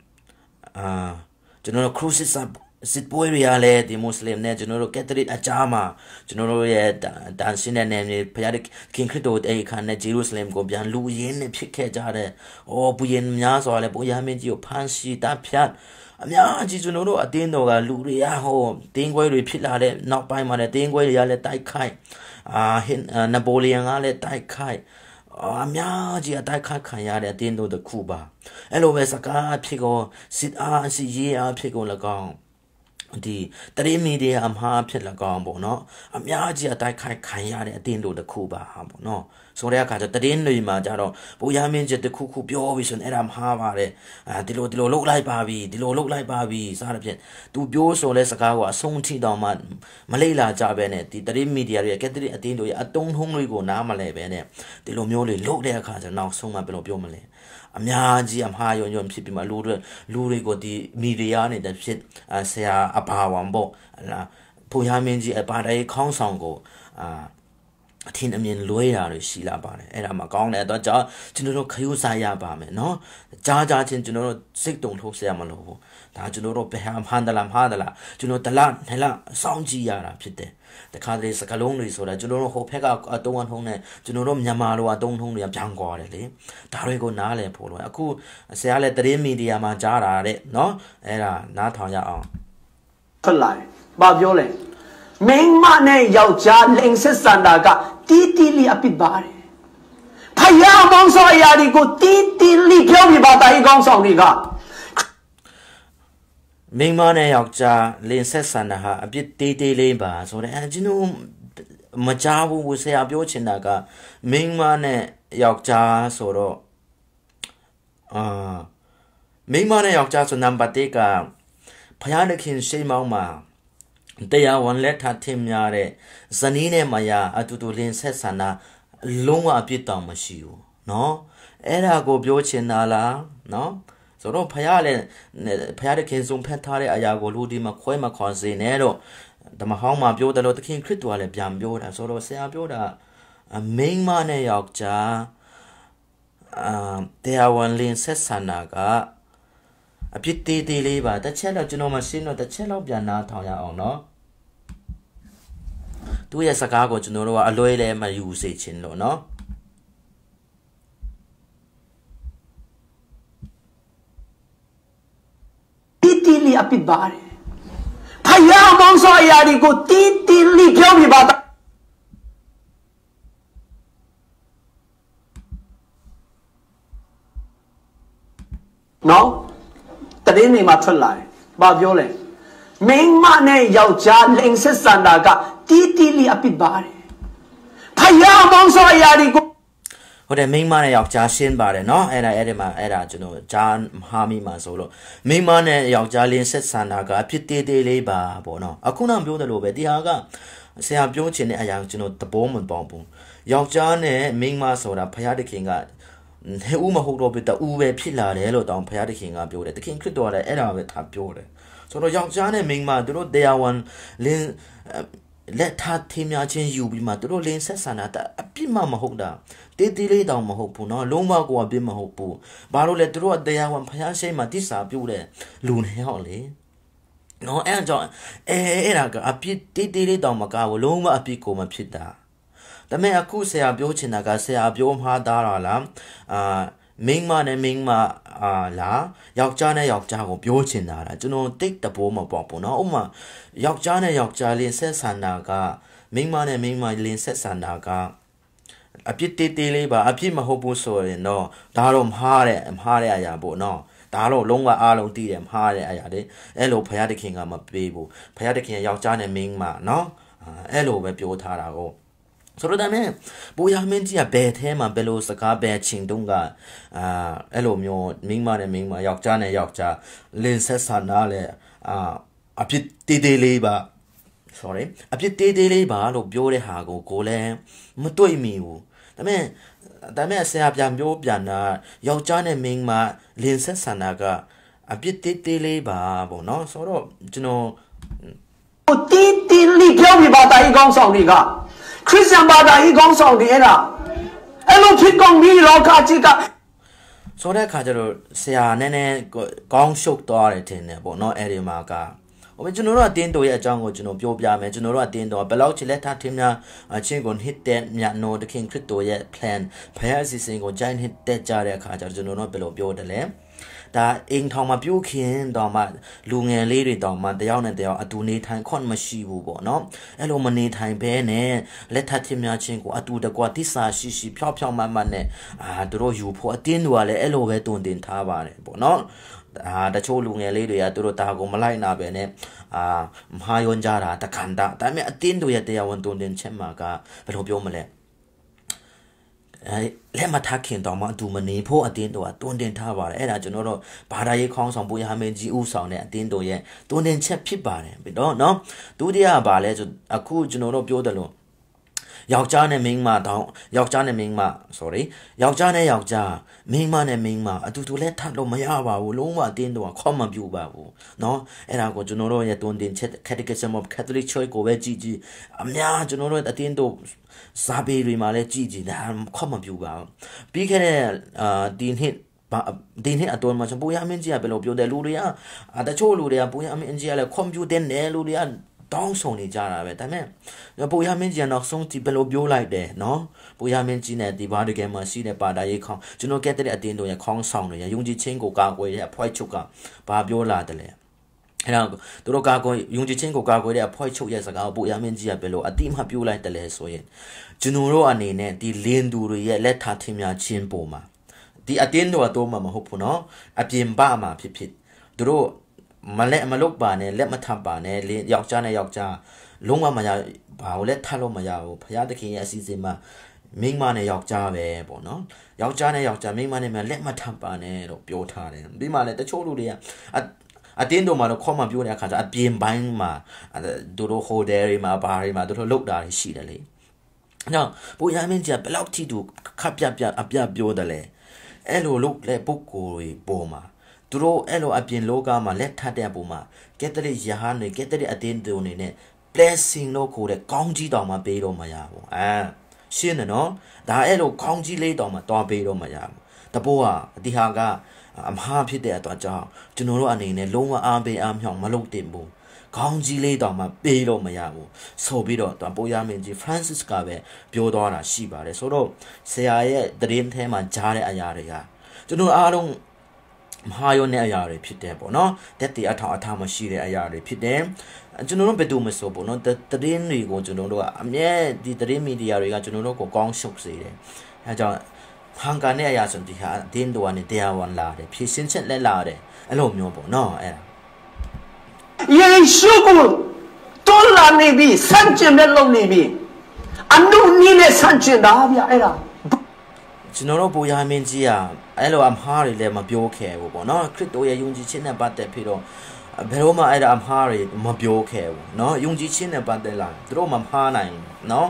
ကျွန်တော်တို့ crucisစစ်ပွဲရလဲဒီမွတ်စလင်နဲ့ကျွန်တော်တို့ကက်သလစ်အကြားမှာကျွန်တော်တို့ရဲ့တန်ရှင်းတဲ့နေမြေဖခင်ခင်ခရစ်တော်အေခါနဲ့ဂျေရုဆလင်ကိုပြန်လူရင်းနဲ့ဖြစ်ခဲ့ကြတဲ့ဘုရင်များစွာလဲဘုရားမင်းကြီးကိုဖမ်းဆီးတပ်ဖြတ်အများကြီးကျွန်တော်တို့အတင်းတော်ကလူတွေကတင်းခွဲတွေဖြစ်လာတဲ့နောက်ပိုင်းမှာလဲတင်းခွဲတွေကလည်းတိုက်ခိုက်နပိုလီယန်ကလည်းတိုက်ခိုက်အများကြီးအတိုက်ခိုက်ခံရတဲ့အတင်းတော်တစ်ခုပါအဲ့လိုပဲစကားဖြစ်ကိုစစ်အားစီရေးအားဖြစ်ကို၎င်းဒီတရင်မီဒီယာအမှားဖြစ်လာကောင်ပေါ့နော်အများကြီးအတိုက်ခိုက်ခံရတဲ့အတင်းတို့တစ်ခုပါပေါ့နော်ဆိုတဲ့အခါကျတရင်တွေမှာကြတော့ဘုရားမင်းကြီးတစ်ခုခုပြောပြီးဆိုရင်အဲ့ဒါမှားပါတယ်ဒီလိုလုတ်လိုက်ပါပြီဒီလိုလုတ်လိုက်ပါပြီစသဖြင့်သူပြောဆိုလဲစကားကိုအဆုံးထိတောင်မှမလိမ့်လာကြပဲနဲ့ဒီတရင်မီဒီယာတွေကကက်သလစ်အတင်းတို့ရဲ့အတုံးထုံးတွေကိုနားမလဲပဲနဲ့ဒီလိုမျိုးလေးလုတ်တဲ့အခါကျနောက်ဆုံးမှဘယ်လိုပြောမလဲအများကြီးအမှားယွံဖြစ်ပြီးမှလူတွေကိုဒီမီဒီယာနေတဲ့ဖြစ်ဆရာအဘာဝံပေါ့ဘုရားမင်းကြီးအပါတိုင်းခေါင်းဆောင်ကိုအထင်အမြင်လွဲတာတွေရှိလာပါတယ်အဲ့ဒါမှကောင်းတယ်တော့ကျွန်တော်တို့ခရုစားရပါမယ်နော်ကြားချင်းကျွန်တော်တို့စိတ်တုံထုတ်ဆရာမလို့ဘူးဒါကျွန်တော်တို့ဘယ်ဟာမှန်သလားကျွန်တော်တလားနှစ်လားစောင့်ကြည့်ရတာဖြစ်တယ်တခါတလေစကလုံးတွေဆိုတာကျွန်တော်တို့ဟိုဖက်ကအတုံးအထုံးနဲ့ကျွန်တော်တို့မြန်မာလိုအတုံးထုံးတွေကပြန်ကွာတယ်လေဒါတွေကိုနားလည်ဖို့လို့အခုဆရာလည်းတရင်မီဒီယာမှာကြားတာတဲ့နော်အဲ့ဒါနားထောင်ရအောင်ထွက်လာတယ်ဘာပြောလဲ明码呢要加零食三大个，滴滴里阿比巴的。他要忙说呀，你个滴滴里飘比巴大一讲上你个。 明码呢要加零食三大哈，阿比滴滴里吧，说的哎，这种没加不是要表情那个，明码呢要加说了。明码呢要加说number第个，พยาธิขินใช่มั้งมาแต่ยาวันเล็กทัดเทียมยาเร่สันนี้เนี่ยมายาอตุตุลินเซสันนะลงว่าพิตามมาชิวเนาะเอราก็ပြောချင်တာလားเนาะဆိုတော့ဖယားလည်းဖယားတဲ့ခင်ဆုံးဖက်ထားတဲ့အရာကိုလူဒီမှာခွဲမခွန်စေနဲ့တော့ဓမ္မဟောင်းမှာပြောတယ်လို့သခင်ခရစ်တော်ကလည်းပြန်ပြောတာဆိုတော့ဆရာပြောတာမိန်းမနဲ့ယောက်ျားတရားဝင်လင်းဆက်ဆံတာကအပြစ်တေးသေးလေးပါတစ်ချက်တော့ကျွန်တော်မရှင်းတော့တစ်ချက်တော့ပြန်နားထောင်ရအောင်เนาะသူရဲ့စကားကိုကျွန်တော်တို့ကအလွဲလဲမယူစေချင်လို့เนาะတီတီလီအပစ်ပါတယ်ဖယားမောင်စောအရာဒီကိုတီတီလီပြောပြပါနော်တရင်နေမှာထွက်လာတယ်ဘာပြောလဲမိန်းမနဲ့ယောက်ျားလိင်ဆက်ဆံတာကတီတီလီအပစ်ပါတယ်ဖယားမောင်စောအရာဒီကိုဟုတ်တယ်မိန်းမနဲ့ယောက်ျားရှင်းပါတယ်เนาะအဲ့ဒီမှာကျွန်တော်ဂျာဟာမီမှာဆိုလို့မိန်းမနဲ့ယောက်ျားလင်းဆက်ဆံတာကအဖြစ်သေးသေးလေးပါပေါ့เนาะအခုနောက်ပြောတယ်လို့ပဲတရားကဆရာပြောချင်တဲ့အရာကျွန်တော်သဘောမပေါက်ဘူးယောက်ျားနဲ့မိန်းမဆိုတာဖယားတခင်ကဟဲ့ဦးမဟုတ်တော့ပြီတူပဲဖြစ်လာတယ်လို့တောင်ဖယားတခင်ကပြောတယ်တခင်ခရစ်တော်လည်းအဲ့ဒါပဲထားပြောတယ်ဆိုတော့ယောက်ျားနဲ့မိန်းမသူတို့တရားဝန်လင်းလက်ထားထင်းများချင်းယူပြီးမှသူတို့လင်းဆက်ဆံတာအပြစ်မှမဟုတ်တာတေးသေးလေးတောင်မဟုတ်ဘူးเนาะလုံးဝကိုအပြစ်မဟုတ်ဘူးဘာလို့လဲသူတို့တရားဝန်ဖယားရှိမှတိစာပြုတယ်လူနေဟောလေနော်အဲ့ကြောင့်အဲ့ဒါကအပြစ်တေးသေးလေးတောင်မကဘူးလုံးဝအပြစ်ကိုမဖြစ်တာဒါပေမဲ့အခုဆရာပြောချင်တာကဆရာပြောမှားတာလားမိန်းမနဲ့မိန်းမလားယောက်ျားနဲ့ယောက်ျားကိုပြောချင်တာလားကျွန်တော်တိတ်တဘောမပေါ့ဘူးเนาะဥပမာယောက်ျားနဲ့ယောက်ျားလေးဆက်ဆံတာကမိန်းမနဲ့မိန်းမလေးဆက်ဆံတာကအပြစ်တေးသေးလေးပါအပြစ်မဟုတ်ဘူးဆိုရင်တော့ဒါတော့မှားတဲ့အရာပေါ့เนาะဒါတော့လုံးဝအားလုံးသိတယ်မှားတဲ့အရာတွေအဲ့လိုဖယားတခင်ကမပေးဘူးဖယားတခင်ယောက်ျားနဲ့မိန်းမเนาะအဲ့လိုပဲပြောထားတာကိုဆိုတော့ဒါမဲ့ဘိုးရမင်းကြီးကဘယ်ထဲမှာဘယ်လိုစကားဘယ်ချင်းတုန်းကအဲ့လိုမျိုးမိန်းမနဲ့မိန်းမယောက်ျားနဲ့ယောက်ျားလင်းဆက်ဆံတာလေအပြစ်တေးသေးလေးပါ sorry အပြစ်တေးသေးလေးပါလို့ပြောတဲ့ဟာကိုလည်းမတွေ့မိဘူးဒါမဲ့ဆရာပြန်ပြောပြန်တာယောက်ျားနဲ့မိန်းမလင်းဆက်ဆံတာကအပြစ်တေးသေးလေးပါပေါ့နော်ဆိုတော့ကျွန်တော်တီတီလီပြောပြပါတာဒီကောင်းဆောင်တွေကခရစ်ယာန်ဘာသာကြီးကောင်းဆောင်တွေအဲ့ဒါအဲ့လိုဖြစ်ကုန်ပြီလောကကြီးကဆိုတဲ့အခါကျတော့ဆရာနည်းနည်းကောင်းရှုပ်သွားတယ်ထင်တယ်ပေါ့နော်အဲ့ဒီမှာကဟိုကျွန်တော်တို့အတင်းတော်ရဲ့အကြောင်းကိုကျွန်တော်ပြောပြမယ်ကျွန်တော်တို့အတင်းတော်ဘယ်လောက်ချစ်လက်ထားထင်းများအချင်းကို hit တဲ့မြတ်နိုးတခင်ခရစ်တော်ရဲ့ plan ဖယားအစီအစဉ်ကို join hit တဲ့ကြတဲ့အခါကျတော့ကျွန်တော်တို့ဘယ်လိုပြောတယ်လဲဒါအိမ်ထောင်မှာပြုတ်ခင်တော့မှလူငယ်လေးတွေတော့မှတယောက်နဲ့တယောက်အတူနေထိုင်ခွင့်မရှိဘူးပေါ့နော်အဲ့လိုမနေထိုင်ဘဲနဲ့လက်ထပ်ထင်းများချင်းကိုအတူတကွတိစာရှိဖြောက်မတ်နဲ့သူတို့ယူဖို့အတင်းတို့ကလည်းအဲ့လိုပဲတုံတင်ထားပါတယ်ပေါ့နော်တချို့လူငယ်လေးတွေကသူတို့တာကိုမလိုက်နာပဲနဲ့မဟာယွန်ကြတာတခန္ဓာဒါပေမဲ့အတင်းတို့ရဲ့တရားဝန်တုံတင်ချက်မှာကဘယ်လိုပြောမလဲလက်မထားခင်တော့မှအတူမနေဖို့အတင်းတော်ကတွန်းတင်ထားပါတယ်အဲ့ဒါကျွန်တော်တို့ဘာသာရေးခေါင်းဆောင်ပူရဟမင်းကြီးဦးဆောင်တဲ့အတင်းတော်ရဲ့တွန်းတင်ချက်ဖြစ်ပါတယ်ပြီးတော့နော်ဒုတိယကဘာလဲဆိုအခုကျွန်တော်တို့ပြောတယ်လို့ယောက်ျားနဲ့မိန်းမတောင်းယောက်ျားနဲ့မိန်းမ sorry ယောက်ျားနဲ့ယောက်ျားမိန်းမနဲ့မိန်းမအတူတူလဲထပ်လို့မရပါဘူးလုံးဝအတင်းတော်ကခေါ်မပြူပါဘူးနော်အဲ့ဒါကိုကျွန်တော်တို့ရဲ့တွန်းတင်ချက် Catechism of Catholic Church ကိုပဲကြည့်အများကျွန်တော်တို့အတင်းတော်စာပေတွေမှာလည်းကြည့်ဒါခေါ်မပြူပါဘူးပြီးခဲ့တဲ့ဒီနှစ်အတွင်းမှာပူရမင်းကြီးကဘယ်လိုပြောတယ်လူတွေကတချို့လူတွေကပူရမင်းကြီးကလည်းကွန်ပျူတာနဲ့လူတွေကတောင်းဆောင်နေကြတာပဲဒါပေမဲ့ပူရမင်းကြီးကနောက်ဆုံးဒီဘယ်လိုပြောလိုက်တယ်နော်ပူရမင်းကြီးနဲ့ဒီဘာတကယ်မှရှိတဲ့ပါတာရေးခေါင်းကျွန်တော်ကက်တဲ့အတင်းတို့ရဲ့ခေါင်းဆောင်တွေယုံကြည်ခြင်းကိုကာကွယ်တဲ့အဖွဲ့ချုပ်ကဘာပြောလာတယ်လဲ然后都加过用之前个加过的派出也是个不要面子啊，别咯，点下表来得嘞，所以，就侬罗安尼呢，啲连度的也来他听呀进步嘛，啲点度多嘛好不喏，变巴嘛撇撇，都罗มาเละมาลุกบาเนี่ยเละมาทับบาเนี่ยเลยยอกจ้าเนี่ยยอกจ้าลงมายาบ่าวเละทัดลงมายาพญาตะเคียนอစီစဉ်มาမိန်းမနဲ့ယောက်ျားပဲပေါ့နော်ယောက်ျားနဲ့ယောက်ျားမိန်းမနဲ့မှလက်မထပ်ပါနဲ့တော့ပြောထားတယ်ပြီးမှလည်းတချို့လူတွေကအတင်းတို့မှာတော့ခေါ်မှပြောတဲ့အခါကျအပြင်ပိုင်းမှာတို့ဟိုတယ်တွေမှာဘာတွေမှာတို့လောက်တာရှိတယ်လေနော်ဘိုးရမင်းကြီးကဘယ်လောက်ထိတူခပ်ပြအပြပြောတယ်လေအဲ့လိုလုတ်လေပုဂ္ဂိုလ်တွေပေါ်မှာသူတို့အဲ့လိုအပြင်လောကမှာလက်ထပ်တဲ့ပုံမှာကက်သလစ်ယဟန်တွေကက်သလစ်အတင်းတို့နေနဲ့ blessing လို့ခေါ်တဲ့ကောင်းကြီးတော်မှာပေးတော့မရဘူးရှင်းတယ်နော်ဒါအဲ့လိုကောင်းကြီးလေးတော်မှာတွားပေးတော့မရဘူးတပိုးကအတိဟာကအမှားဖြစ်တဲ့အတွက်ကြောင့်ကျွန်တော်တို့အနေနဲ့လုံးဝအားပေးအားမြောက်မလုပ်တင်ဘူးကောင်းကြီးလေးတော်မှာပေးလို့မရဘူးဆိုပြီးတော့ပိုးရမင်းကြီး Francis ကပဲပြောသွားတာရှိပါတယ်ဆိုတော့ဆရာရဲ့သတင်းထဲမှာကြားတဲ့အရာတွေကကျွန်တော်အားလုံးမဟာယောနဲ့အရာတွေဖြစ်တယ်ပေါ့နော်တက်တီအထောက်အထားမရှိတဲ့အရာတွေဖြစ်တယ်ကျွန်တော်တို့ဘယ်သူမဆိုပေါ့နော်သတင်းတွေကိုကျွန်တော်တို့ကအမြဲဒီသတင်းမီဒီယာတွေကကျွန်တော်တို့ကိုကောင်းရှုပ်စေတယ်အဲကြောင့်ဟန်ကန်တဲ့အရာဆိုဒီဟာအတင်းတော်ကနေတရားဝင်လာတယ်ဖြည့်ရှင်းချက်လက်လာတယ်အဲ့လိုမျိုးပေါ့နော်အဲ့ယေရှုကိုတော်လာနေပြီစံကျင်မဲ့လုံနေပြီအနုနည်းနဲ့စံကျင်တာဗျအဲ့ဒါကျွန်တော်တို့ဘိုးရမင်းကြီးအဲ့လိုအမှားတွေလည်းမပြောခဲ့ဘူးပေါ့နော်ခရစ်တော်ရဲ့ယုံကြည်ခြင်းနဲ့ပတ်သက်ပြီးတော့ဘယ်တော့မှအဲ့ဒါအမှားတွေမပြောခဲ့ဘူးနော်ယုံကြည်ခြင်းနဲ့ပတ်သက်လာသူတို့မမှားနိုင်နော်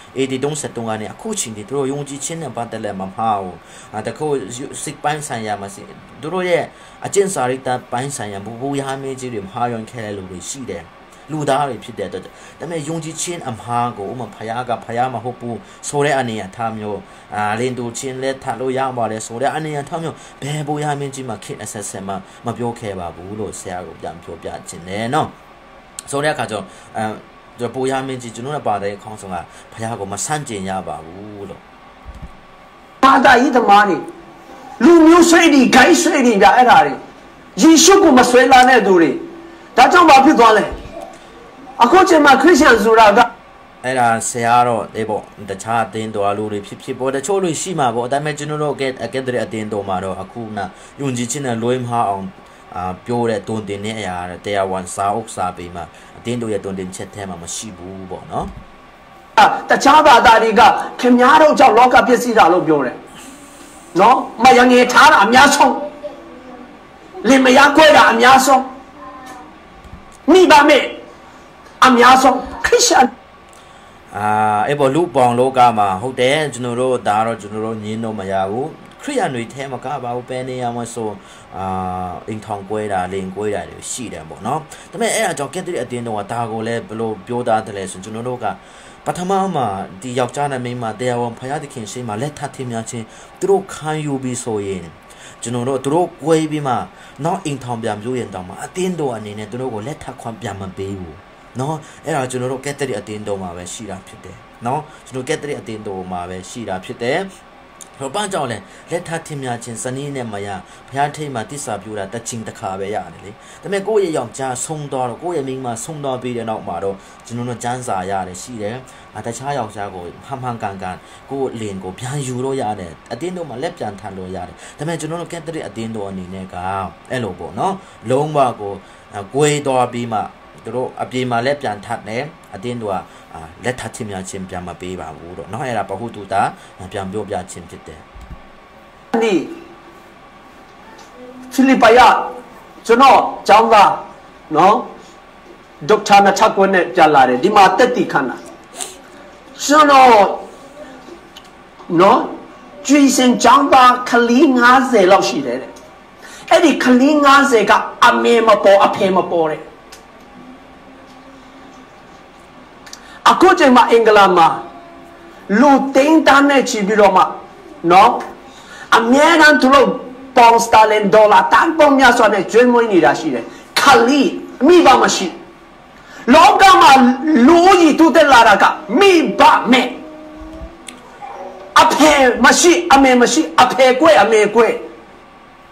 83ကနေအခုချိန်ဒီသူတို့ယုံကြည်ခြင်းနဲ့ပတ်သက်လည်းမမှားဘူးတခုစိတ်ပိုင်းဆိုင်ရာမရှိသူတို့ရဲ့အကျင့်စာရိတ္တပိုင်းဆိုင်ရာဘိုးရမင်းကြီးတွေမှားယွင်းခဲ့တဲ့လူတွေရှိတယ်လူသားတွေဖြစ်တဲ့အတွက်ဒါပေမဲ့ယုံကြည်ခြင်းအမှားကိုဥမာဖယားမဟုတ်ဘူးဆိုတဲ့အနေအထားမျိုးလင်းတူချင်းလက်ထလို့ရပါတယ်ဆိုတဲ့အနေအထားမျိုးဘယ်ဘိုးရမင်းကြီးမှခက်အဆက်ဆက်မပြောခဲ့ပါဘူးလို့ဆရာကပြန်ပြောပြခြင်းနဲ့နော်ဆိုတဲ့အခါကျတော့ဘိုးရမင်းကြီးကျွန်တော်တို့ပါတဲ့ခေါင်းဆောင်ကဖယားကိုမဆန့်ကျင်ရပါဘူးလို့ဘာသာရေးသမားတွေလူမျိုးဆွေးတွေဂိုင်းဆွေးတွေပြအဲ့ဒါတွေယေရှုကိုမဆွဲလာတဲ့သူတွေဒါကြောင့်ဘာဖြစ်သွားလဲအခုချိန်မှာခရစ်ယာန်ဆိုတာကအဲ့ဒါဆရာတော့ဒီပေါ့တခြားအတင်းတော်လူတွေဖြစ်ပေါ်တချို့လူရှိမှာပေါ့ဒါပေမဲ့ကျွန်တော်တို့ကဲအတင်းတော်မှာတော့အခုနယုံကြည်ခြင်းနဲ့လွှဲမအောင်ပြောတဲ့တွင်တင်တဲ့အရာတရားဝန်စာအုပ်စာပေမှာအတင်းတော်ရဲ့တွင်တင်ချက်ထဲမှာမရှိဘူးပေါ့နော်တခြားဘာသာတွေကခင်များတို့ကြောင့်လောကပျက်စီးတာလို့ပြောတယ်နော်မယငယ်ထားတာအများဆုံးလင်မယားကွဲတာအများဆုံးမိဘမဲ့အများဆုံးခရစ်ယာန်အဲ့ပေါ်လူပေါင်လောကမှာဟုတ်တယ်ကျွန်တော်တို့ဒါတော့ကျွန်တော်တို့ညင်းတော့မရဘူးခရစ်ယာန်တွေထဲမှာကဘာဘူးပဲနေရမှာဆိုအင်ထောင်ကွဲတာလင်ကွဲတာတွေရှိတယ်ပေါ့နော်ဒါပေမဲ့အဲ့အကြောင်းကက်သလစ်အတင်းတော်ကဒါကိုလည်းဘယ်လိုပြောသားတယ်လဲဆိုကျွန်တော်တို့ကပထမမှာဒီယောက်ျားနဲ့မိန်းမတရားဝင်ဖယားသခင်ရှိမှလက်ထပ်ထင်းများချင်းသူတို့ခံယူပြီးဆိုရင်ကျွန်တော်တို့သူတို့ကွဲပြီးမှနောက်အင်ထောင်ပြန်ပြောရင်တောင်မှအတင်းတော်အနေနဲ့သူတို့ကိုလက်ထပ်ခွန်ပြန်မပေးဘူးနော်အဲ့ဒါကျွန်တော်တို့ကက်သလစ်အတင်းတော်မှာပဲရှိတာဖြစ်တယ်နော်ကျွန်တော်ကက်သလစ်အတင်းတော်မှာပဲရှိတာဖြစ်တယ်တော့ဘာကြောင့်လဲလက်ထပ်ထင်များချင်းစနီးနဲ့မရဘုရားထိတ်မှာတစ္ဆာပြူတာတချင်းတစ်ခါပဲရတယ်လေဒါပေမဲ့ကိုယ့်ရဲ့ယောက်ျားဆုံးတော့ကိုယ့်ရဲ့မိန်းမဆုံးတော့ပြီးတဲ့နောက်မှာတော့ကျွန်တော်တို့ကျန်းစာရတယ်ရှိတယ်တခြားယောက်ျားကိုမှန်ကန်ကိုယ့်လင်ကိုပြန်ယူလို့ရတယ်အတင်းတို့မှာလက်ပြန်ထပ်လို့ရတယ်ဒါပေမဲ့ကျွန်တော်တို့ကက်သလစ်အတင်းတော်အနေနဲ့ကအဲ့လိုပေါ့နော်လုံးဝကိုကိုယ်တော်ပြီးမှသူတို့အပြေမှာလက်ပြန်ထပ်နေအတင်းတို့ကလက်ထပ်ချင်းများချင်းပြန်မပေးပါဘူးတော့เนาะအဲ့ဒါပဟုတုတာပြန်ပြောပြချင်းဖြစ်တယ်ဒီဖိလိပ္ပိယကျွန်တော်ကျောင်းသားเนาะဒေါက်တာနချက်ကွနဲ့ပြန်လာတယ်ဒီမှာတက်တီခဏကျွန်တော်เนาะကျွေးစင်ကျောင်းသားခလီ90လောက်ရှိတယ်တဲ့အဲ့ဒီခလီ90ကအမေမပေါ်အဖေမပေါ်တဲ့အခုချိန်မှာအင်္ဂလန်မှာလူသိန်းတန်းနဲ့ချီပြီးတော့မှနော်အများအားသူတို့ပေါင်စတာလင်ဒေါ်လာတန်ပေါင်းများစွာနဲ့ကျွေးမွေးနေတာရှိတယ်ခလီမိဘမရှိလောကမှာလူကြီးတူတက်လာတာကမိဘမဲ့အဖေမရှိအမေမရှိအဖေကွဲအမေကွဲ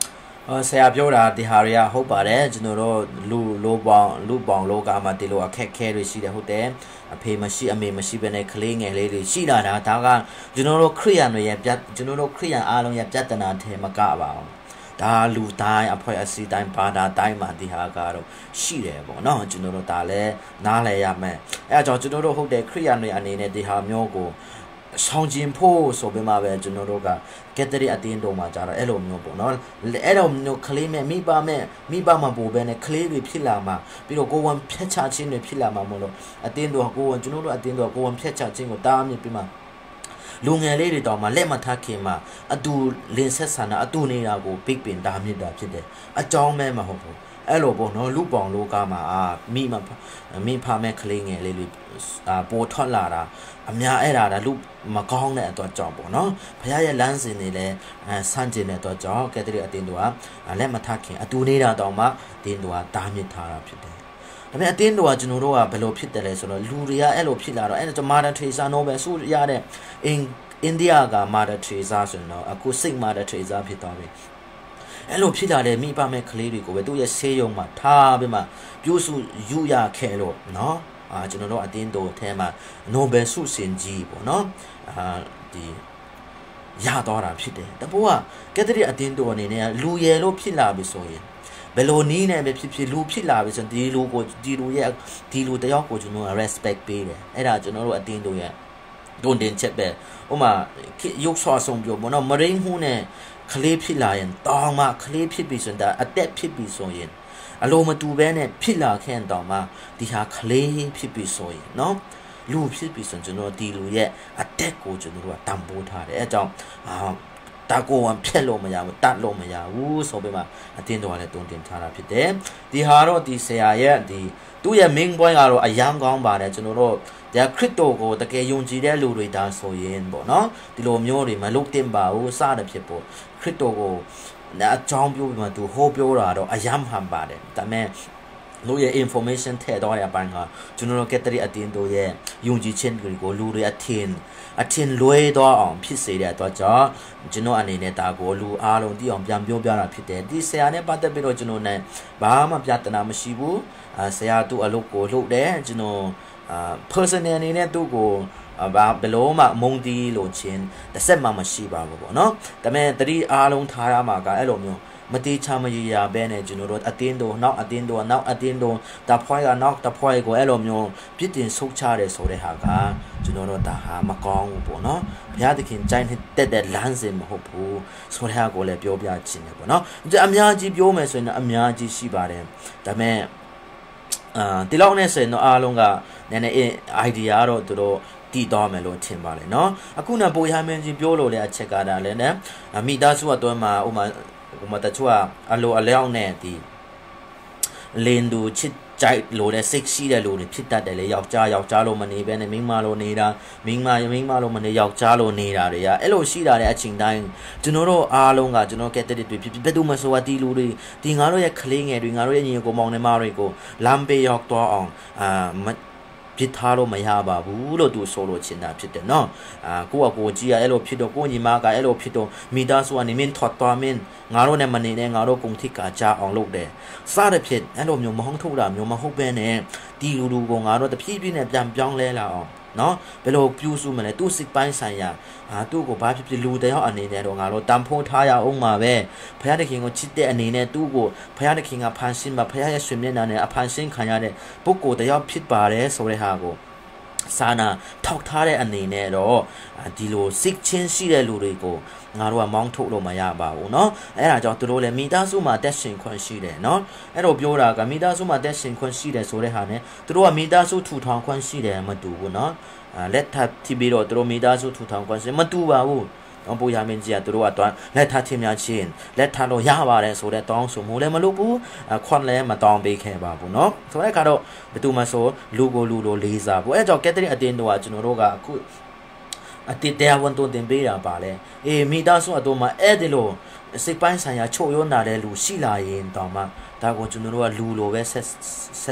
ဆရာပြောတာဒီဟာတွေကဟုတ်ပါတယ်ကျွန်တော်တို့လူပေါင်းလောကမှာဒီလိုအခက်ခဲတွေရှိတယ်ဟုတ်တယ်အဖေမရှိအမေမရှိဘဲနဲ့ကလေးငယ်လေးတွေရှိလာတာဒါကကျွန်တော်တို့ခရိယန်တွေရဲ့ကျွန်တော်တို့ခရိယန်အားလုံးရဲ့ပြဿနာထဲမကပါဘူးဒါလူတိုင်းအဖွဲ့အစည်းတိုင်းဘာသာတိုင်းမှာဒီဟာကတော့ရှိတယ်ပေါ့နော်ကျွန်တော်တို့ဒါလည်းနားလည်ရမယ်အဲအကြောင်းကျွန်တော်တို့ဟုတ်တယ်ခရိယန်တွေအနေနဲ့ဒီဟာမျိုးကိုဆောင်ကျင်ဖို့ဆိုပြီးမှပဲကျွန်တော်တို့ကကက်သလစ်အတင်းတော်မှာကြတော့အဲ့လိုမျိုးပေါ့နော်အဲ့လိုမျိုးကလေးမဲ့မိဘမှာပို့ပဲနဲ့ကလေးတွေဖြစ်လာမှာပြီးတော့ကိုဝန်ဖျက်ချခြင်းတွေဖြစ်လာမှာမို့လို့အတင်းတော်ကိုဝန်ကျွန်တော်တို့အတင်းတော်ကိုဝန်ဖျက်ချခြင်းကိုတားမြစ်ပြီးမှလူငယ်လေးတွေတောင်မှလက်မထားခင်မှာအတူလင်ဆက်ဆန်တာအတူနေတာကိုပိတ်ပင်တားမြစ်တာဖြစ်တယ်အကြောင်းမဲမဟုတ်ဘူးအဲ့လိုပေါ့နော်လူပေါင်းလောကမှာမိဖမဲ့ကလေးငယ်လေးတွေပိုထွက်လာတာအများအဲ့ဒါလူမကောင်းတဲ့အတွက်ကြောင့်ပေါ့နော်ဘုရားရဲ့လမ်းစဉ်တွေလည်းဆန့်ကျင်တဲ့အတွက်ကြောင့်ကက်သလစ်အတင်းတော်ကလက်မထားခင်အတူနေတာတောင်မှတင်းတော်ကတားမြစ်ထားတာဖြစ်တယ်ဒါပေမဲ့အတင်းတော်ကကျွန်တော်တို့ကဘယ်လိုဖြစ်တယ်လဲဆိုတော့လူတွေကအဲ့လိုဖြစ်လာတော့အဲ့ဒါမာဒထေဆာနိုဘယ်ဆိုရတဲ့အင်အိန္ဒိယကမာဒထေဆာဆိုတော့အခုစိတ်မာဒထေဆာဖြစ်သွားပြီအဲ့လိုဖြစ်လာတဲ့မိဘမဲ့ကလေးတွေကိုပဲသူ့ရဲ့ဆေးရုံမှာထားပြီးမှပြုစုယူရခဲ့လို့နော်ကျွန်တော်တို့အတင်းတော်ထဲမှာနိုဘယ်ဆုရှင်ကြီးပေါ့နော်ဒီရတော့တာဖြစ်တယ်တပိုးကကက်သလစ်အတင်းတော်အနေနဲ့လူရယ်လို့ဖြစ်လာပြီဆိုရင်ဘယ်လိုနီးနေပဲဖြစ်လူဖြစ်လာပြီဆိုဒီလူတယောက်ကိုကျွန်တော် respect ပေးတယ်အဲ့ဒါကျွန်တော်တို့အတင်းတော်ရဲ့ဒွန်တင်ချက်ပဲဥမာရုပ်ဆွာဆုံးပြောပေါ့နော်မရင်းမှုနဲ့ကလေးဖြစ်လာရင်တောင်းမှကလေးဖြစ်ပြီဆိုရင်အသက်ဖြစ်ပြီဆိုရင်အလိုမတူဘဲနဲ့ဖြစ်လာခဲ့တောင်မှဒီဟာကလေးဖြစ်ပြီဆိုရင်နော်လူဖြစ်ပြီဆိုရင်ကျွန်တော်ဒီလူရဲ့အသက်ကိုကျွန်တော်တို့ကတန်ဖိုးထားတယ်အဲကြောင့်တာကိုဝံဖြက်လို့မရဘူးတတ်လို့မရဘူးဆိုပြီးမှအတင်းတော်ကလည်းတုံတင်ထားတာဖြစ်တယ်ဒီဟာတော့ဒီဆရာရဲ့ဒီသူ့ရဲ့ main point ကတော့အယံကောင်းပါတယ်ကျွန်တော်တို့ဒါခရစ်တော်ကိုတကယ်ယုံကြည်တဲ့လူတွေဒါဆိုရင်ပေါ့နော်ဒီလိုမျိုးတွေမလုပ်တင်ပါဘူးစတဲ့ဖြစ်ပေါ့ခရစ်တော်ကိုအကြောင်းပြောပြီးမှသူဟောပြောတာတော့အယံဟန်ပါတယ်ဒါပေမဲ့လူရဲ့ information ထည့်တော့ရပိုင်းကကျွန်တော်တို့ကက်သလစ်အတင်းတို့ရဲ့ယုံကြည်ခြင်းတွေကိုလူတွေအထင်လွဲတော့အောင်ဖြစ်စေတဲ့အတွက်ကြောင့်ကျွန်တော်အနေနဲ့ဒါကိုလူအားလုံးသိအောင်ပြန်ပြောပြတာဖြစ်တယ်ဒီဆရာနဲ့ပတ်သက်ပြီးတော့ကျွန်တော်နဲ့ဘာမှပြဿနာမရှိဘူးဆရာသူ့အလုပ်ကိုလုပ်တယ်ကျွန်တော်personal အနေနဲ့သူ့ကိုဘယ်လိုမှမုံတီးလို့ချင်းတစ်ဆက်မှမရှိပါဘူးပေါ့နော်ဒါပေမဲ့တတိအားလုံးထားရမှာကအဲ့လိုမျိုးမတိချမရရဘဲနဲ့ကျွန်တော်တို့အတင်းတို့နောက်အတင်းတို့တဖွဲကနောက်တဖွဲကိုအဲ့လိုမျိုးပြစ်တင်ဆုတ်ချတယ်ဆိုတဲ့ဟာကကျွန်တော်တို့ဒါဟာမကောင်းဘူးပေါ့နော်ဘုရားသခင်ကြိုင်းတဲ့လမ်းစဉ်မဟုတ်ဘူးဆိုတဲ့ဟာကိုလည်းပြောပြခြင်းတယ်ပေါ့နော်အများကြီးပြောမယ်ဆိုရင်အများကြီးရှိပါတယ်ဒါပေမဲ့ဒီလောက်နဲ့ဆိုရင်တော့အားလုံးကနည်းနည်း idea တော့သူတို့တည်သွားမယ်လို့ထင်ပါလေနော်အခုနပိုရမင်းကြီးပြောလို့လည်းအချက်ကဒါလည်းနဲ့မိသားစုအတွင်းမှာဥမာတချို့ကအလိုအလျောက်နဲ့ဒီလင်းသူချစ်ကြိုက်လို့တဲ့စိတ်ရှိတဲ့လူတွေဖြစ်တတ်တယ်လေယောက်ျားလို့မနေဘဲနဲ့မိန်းမလို့နေတာမိန်းမလို့မနေယောက်ျားလို့နေတာတွေကအဲ့လိုရှိတာတဲ့အချိန်တိုင်းကျွန်တော်တို့အားလုံးကကျွန်တော်ကက်သလစ်တွေဖြစ်ဘယ်သူမှဆိုဒီလူတွေဒီငါတို့ရဲ့ကလေးငယ်တွေငါတို့ရဲ့ညီကိုမောင်နှမတွေကိုလမ်းပေးရောက်တော့အောင်ပြစ်ထားလို့မရပါဘူးလို့သူဆိုလို့ချင်တာဖြစ်တယ်နော်ကိုကြီးကအဲ့လိုဖြစ်တော့ကိုညီမကအဲ့လိုဖြစ်တော့မိသားစုကနေမင်းထွက်သွားမင်းငါတို့နဲ့မနေနဲ့ငါတို့ကုန်ထိကကြအောင်လုပ်တယ်စတဲ့ဖြစ်အဲ့လိုမျိုးမဟုတ်ထုတ်တာမျိုးမဟုတ်ပဲနဲ့ဒီလူကိုငါတို့တဖြည်းဖြည်းနဲ့ပြန်ပြောင်းလဲလာအောင်နော်ဘယ်လိုပြုစုမလဲသူ့စိတ်ပိုင်းဆိုင်ရာသူ့ကိုဘာဖြစ်လူတယောက်အနေနဲ့တော့ငါတို့တန်ဖိုးထားရအောင်ပါပဲဘုရားသခင်ကိုချစ်တဲ့အနေနဲ့သူ့ကိုဘုရားသခင်ကဖန်ဆင်းပါဘုရားရဲ့ဆွေမျက်နှာနဲ့အဖန်ဆင်းခံရတဲ့ပုဂ္ဂိုလ်တယောက်ဖြစ်ပါတယ်ဆိုတဲ့ဟာကိုစာနာထောက်ထားတဲ့အနေနဲ့တော့ဒီလိုစိတ်ချင်းရှိတဲ့လူတွေကိုငါတို့ကမောင်းထုတ်လို့မရပါဘူးเนาะအဲ့ဒါကြောင့်သူတို့လည်းမိသားစုမှာတက်ရှင်ခွင့်ရှိတယ်เนาะအဲ့တော့ပြောတာကမိသားစုမှာတက်ရှင်ခွင့်ရှိတယ်ဆိုတဲ့ဟာနဲ့သူတို့ကမိသားစုထူထောင်ခွင့်ရှိတယ်မတူဘူးเนาะလက်ထပ်ထိပြီးတော့သူတို့မိသားစုထူထောင်ခွင့်ရှိမတူပါဘူးတော့ပိုရမင်းကြီးကသူတို့ကတော့လက်ထပ်ချင်းများချင်းလက်ထပ်လို့ရပါတယ်ဆိုတဲ့တောင်းဆိုမှုလည်းမလုပ်ဘူးခွန်လည်းမတောင်းပေးခဲ့ပါဘူးเนาะဆိုတဲ့အခါတော့ဘယ်သူမှဆိုလူကိုလူလိုလေးစားဘူးအဲ့ကြောင့်ကက်သလစ်အတင်းတို့ကကျွန်တော်တို့ကအခုအတိတ်တရားဝန်တုံတင်ပေးတာပါလေမိသားစုအတော်မှာအဲ့ဒီလိုစိတ်ပိုင်းဆိုင်ရာချုပ်ရောနာတဲ့လူရှိလာရင်တောင်မှဒါကိုကျွန်တော်တို့ကလူလိုပဲ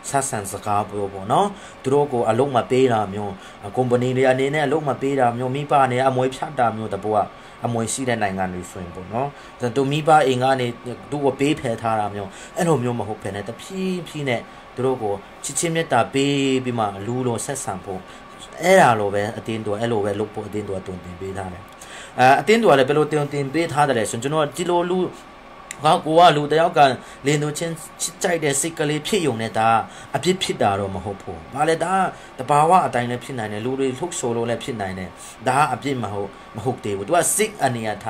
sát sản sạc bố bố nó tụi nó có lúc mà bê ra miêu company này anh này lúc mà bê ra miêu mi ba này mỗi phát ra miêu tập bố mỗi xí này ngàn người xuân bố nó rồi tụi mi ba anh này tụi có bê phê thà ra miêu anh hôm miêu mà học phê này tập phi này tụi nó có chỉ chim này ta bê bê mà lú lo sát sản bố ấy là lo về tiền đồ ấy lo về lúc bố tiền đồ tuần tiền bê thà này tiền đồ là về lo tiền bê thà đấy xuân cho nó chỉ lo lúเขากูว่ารู้แต่เอากันเรียนดูเช่นใจเด็กสิกเลยพี่อยู่ในตาอภิพิดาเรามาหกผมมาเลยตาแต่ป่าวว่าอะไรเนี่ยพี่ไหนเนี่ยรู้เลยทุกโซโล่เลยพี่ไหนเนี่ยตาอภิมาหกเดียวตัวสิกอันนี้ท่า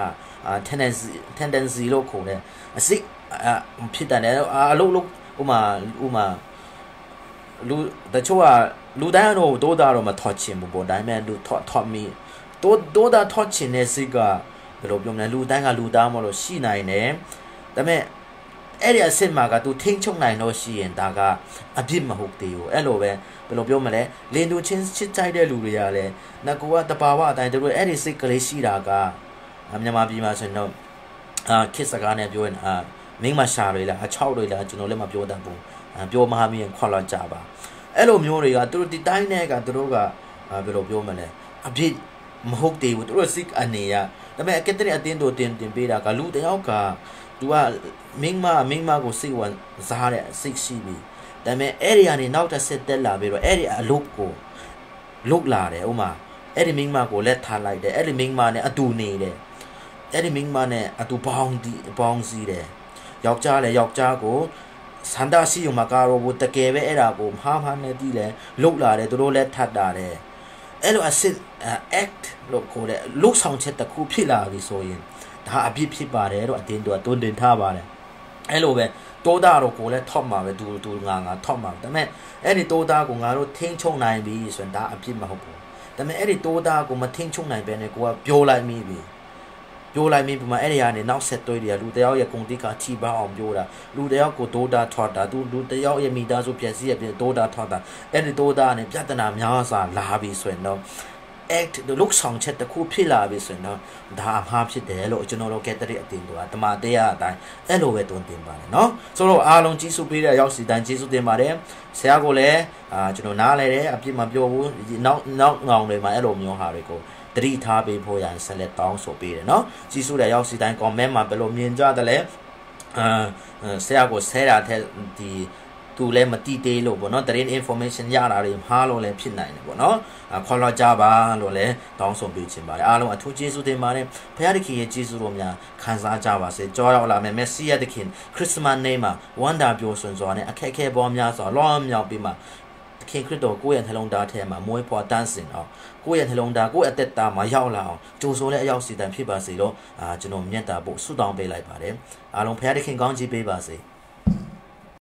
tendency โลกของเนี่ยสิกพี่แต่เนี่ยลูกอุมารู้แต่ช่วงรู้ได้เราตัวดาเรามาทอดเชียนบุบได้แม่รู้ทอดมีตัวดาทอดเชียนเนี่ยสิกะเรายอมเนี่ยรู้ได้ก็รู้ได้มาเราสีไหนเนี่ยแต่แม่เอเดียเส้นมาก็ตัวทิ้งช่องไหนโนชีเอ็นตากาอภิมาหกตีอยู่เอโลเว้เป็นลบยมมาเลยเรียนดูชิ้นชิดใจได้รู้เรียเลยนักกูว่าตะปาว่าแต่ตัวเอเดียสิกเลยชีดากามันมาบีมาส่วนน้องคิดสักการเนี่ยพี่วันมิ่งมาชาเลยละเช่าเลยละจุนเราเล่นมาพี่วันดังปุ๊พี่วันมามีอย่างความร้อนจับเอโลมีอะไรกันตัวติดใต้เนี่ยกันตัวก็เป็นลบยมมาเลยอภิมาหกตีอยู่ตัวสิกอันนี้อะแต่แม่แค่ตัวนี้ตีนตัวตีนไปได้ก็รู้แต่เอาก็ตัวมิ่งมากูสิวันซาเนี่ยสิกชีบีแต่แม่เอริยานี่นอกจากเสร็จแล้วไปว่าเอริยาลุกลาเลยอุมาเอริมิ่งมากูเล็ดทานไล่เด้เอริมิ่งมาเนี่ยอตูนี่เด้เอริมิ่งมาเนี่ยอตูบองซีเด้ยอกจ้ากูสันดาซีอยู่มาการูตะเกเวเอรากูห้ามเนี่ยดีเลยลุกลาเลยตัวเล็ดทัดได้เลยเอโลอาซิact ลูกกูเลยลูกสองเช็ดตะคูพี่ลาวิโซยินถ้าอภิพิบาร์เลยเราตีนตัวต้นเดินท่าบาร์เลยไอ้ลูกเว้ตัวดาเรากูเลยท็อปมาเว้ดูงานท็อปมาแต่แม่ไอ้นี่ตัวดากูงานเราทิ้งช่องไหนบีส่วนดาอภิมาหกแต่แม่ไอ้นี่ตัวดากูมาทิ้งช่องไหนเป็นเนี่ยกูว่าโยไลมีบีประมาณไอ้เนี่ยเนี่ยนอกเซตตัวเดียวรู้แต่เอาอย่างคงที่การที่บ้าอมโยละรู้แต่เอากูตัวดาทอดดารู้แต่เอาอย่างมีดาสุเพียซี่เป็นตัวดาทอดดาไอ้นี่ตัวดาเนี่ยพิจารณาไม่เอาสารลาบีส่วนเนาะact ลูกสองเช็ดตะคู่พี่ลาบิสุนเนาะดาภาพชิดเดโลจนเราแกตรีตินตัวตมาเตียตายเอโลเวตุนตินบาเนาะโซโลอาลงจีสุปีเดียอกสีดันจีสุตินบาเดเสียกูเลยจนน้าเลยเด้อภิมาเปียวน้องเลยมาเอโลမျိုးဟာတွေကိုတတိထားပေးဖို့ရန်ဆက်လက်တောင်းဆိုပေးတယ်เนาะจีสุတဲ့ရောက်စီတိုင်း comment မှာဘယ်လိုမြင်ကြတယ်လဲဆရာကိုဆဲတာတဲ့ဒီသူလည်းမတိသေးလို့ပေါ့နော်တရင် information ရတာတွေမှားလို့လည်းဖြစ်နိုင်တယ်ပေါ့နော်ခေါ်လာကြပါလို့လည်းတောင်းဆိုပေးချင်ပါတယ်အားလုံးအထူးကျေးဇူးတင်ပါတယ်ဘုရားသခင်ရဲ့ကျေးဇူးတော်များခံစားကြပါစေကြောရောက်လာမယ်မက်ဆီးရဲ့သခင်ခရစ်စမတ်နေ့မှာဝမ်းသာပျော်ရွှင်စွာနဲ့အခက်အခဲပေါ်များစွာလောမြောက်ပြီးမှခင်ခရစ်တော်ကိုယ့်ရဲ့နှလုံးသားထဲမှာမွေးဖွားတန်းစင်အောင်ကိုယ့်ရဲ့နှလုံးသားကိုယ့်အသက်တာမှာရောက်လာအောင်ကြိုဆိုတဲ့အရောက်စီတန်ဖြစ်ပါစေလို့ကျွန်တော်မြတ်တာဖို့ဆုတောင်းပေးလိုက်ပါတယ်အားလုံးဘုရားသခင်ကောင်းချီးပေးပါစေ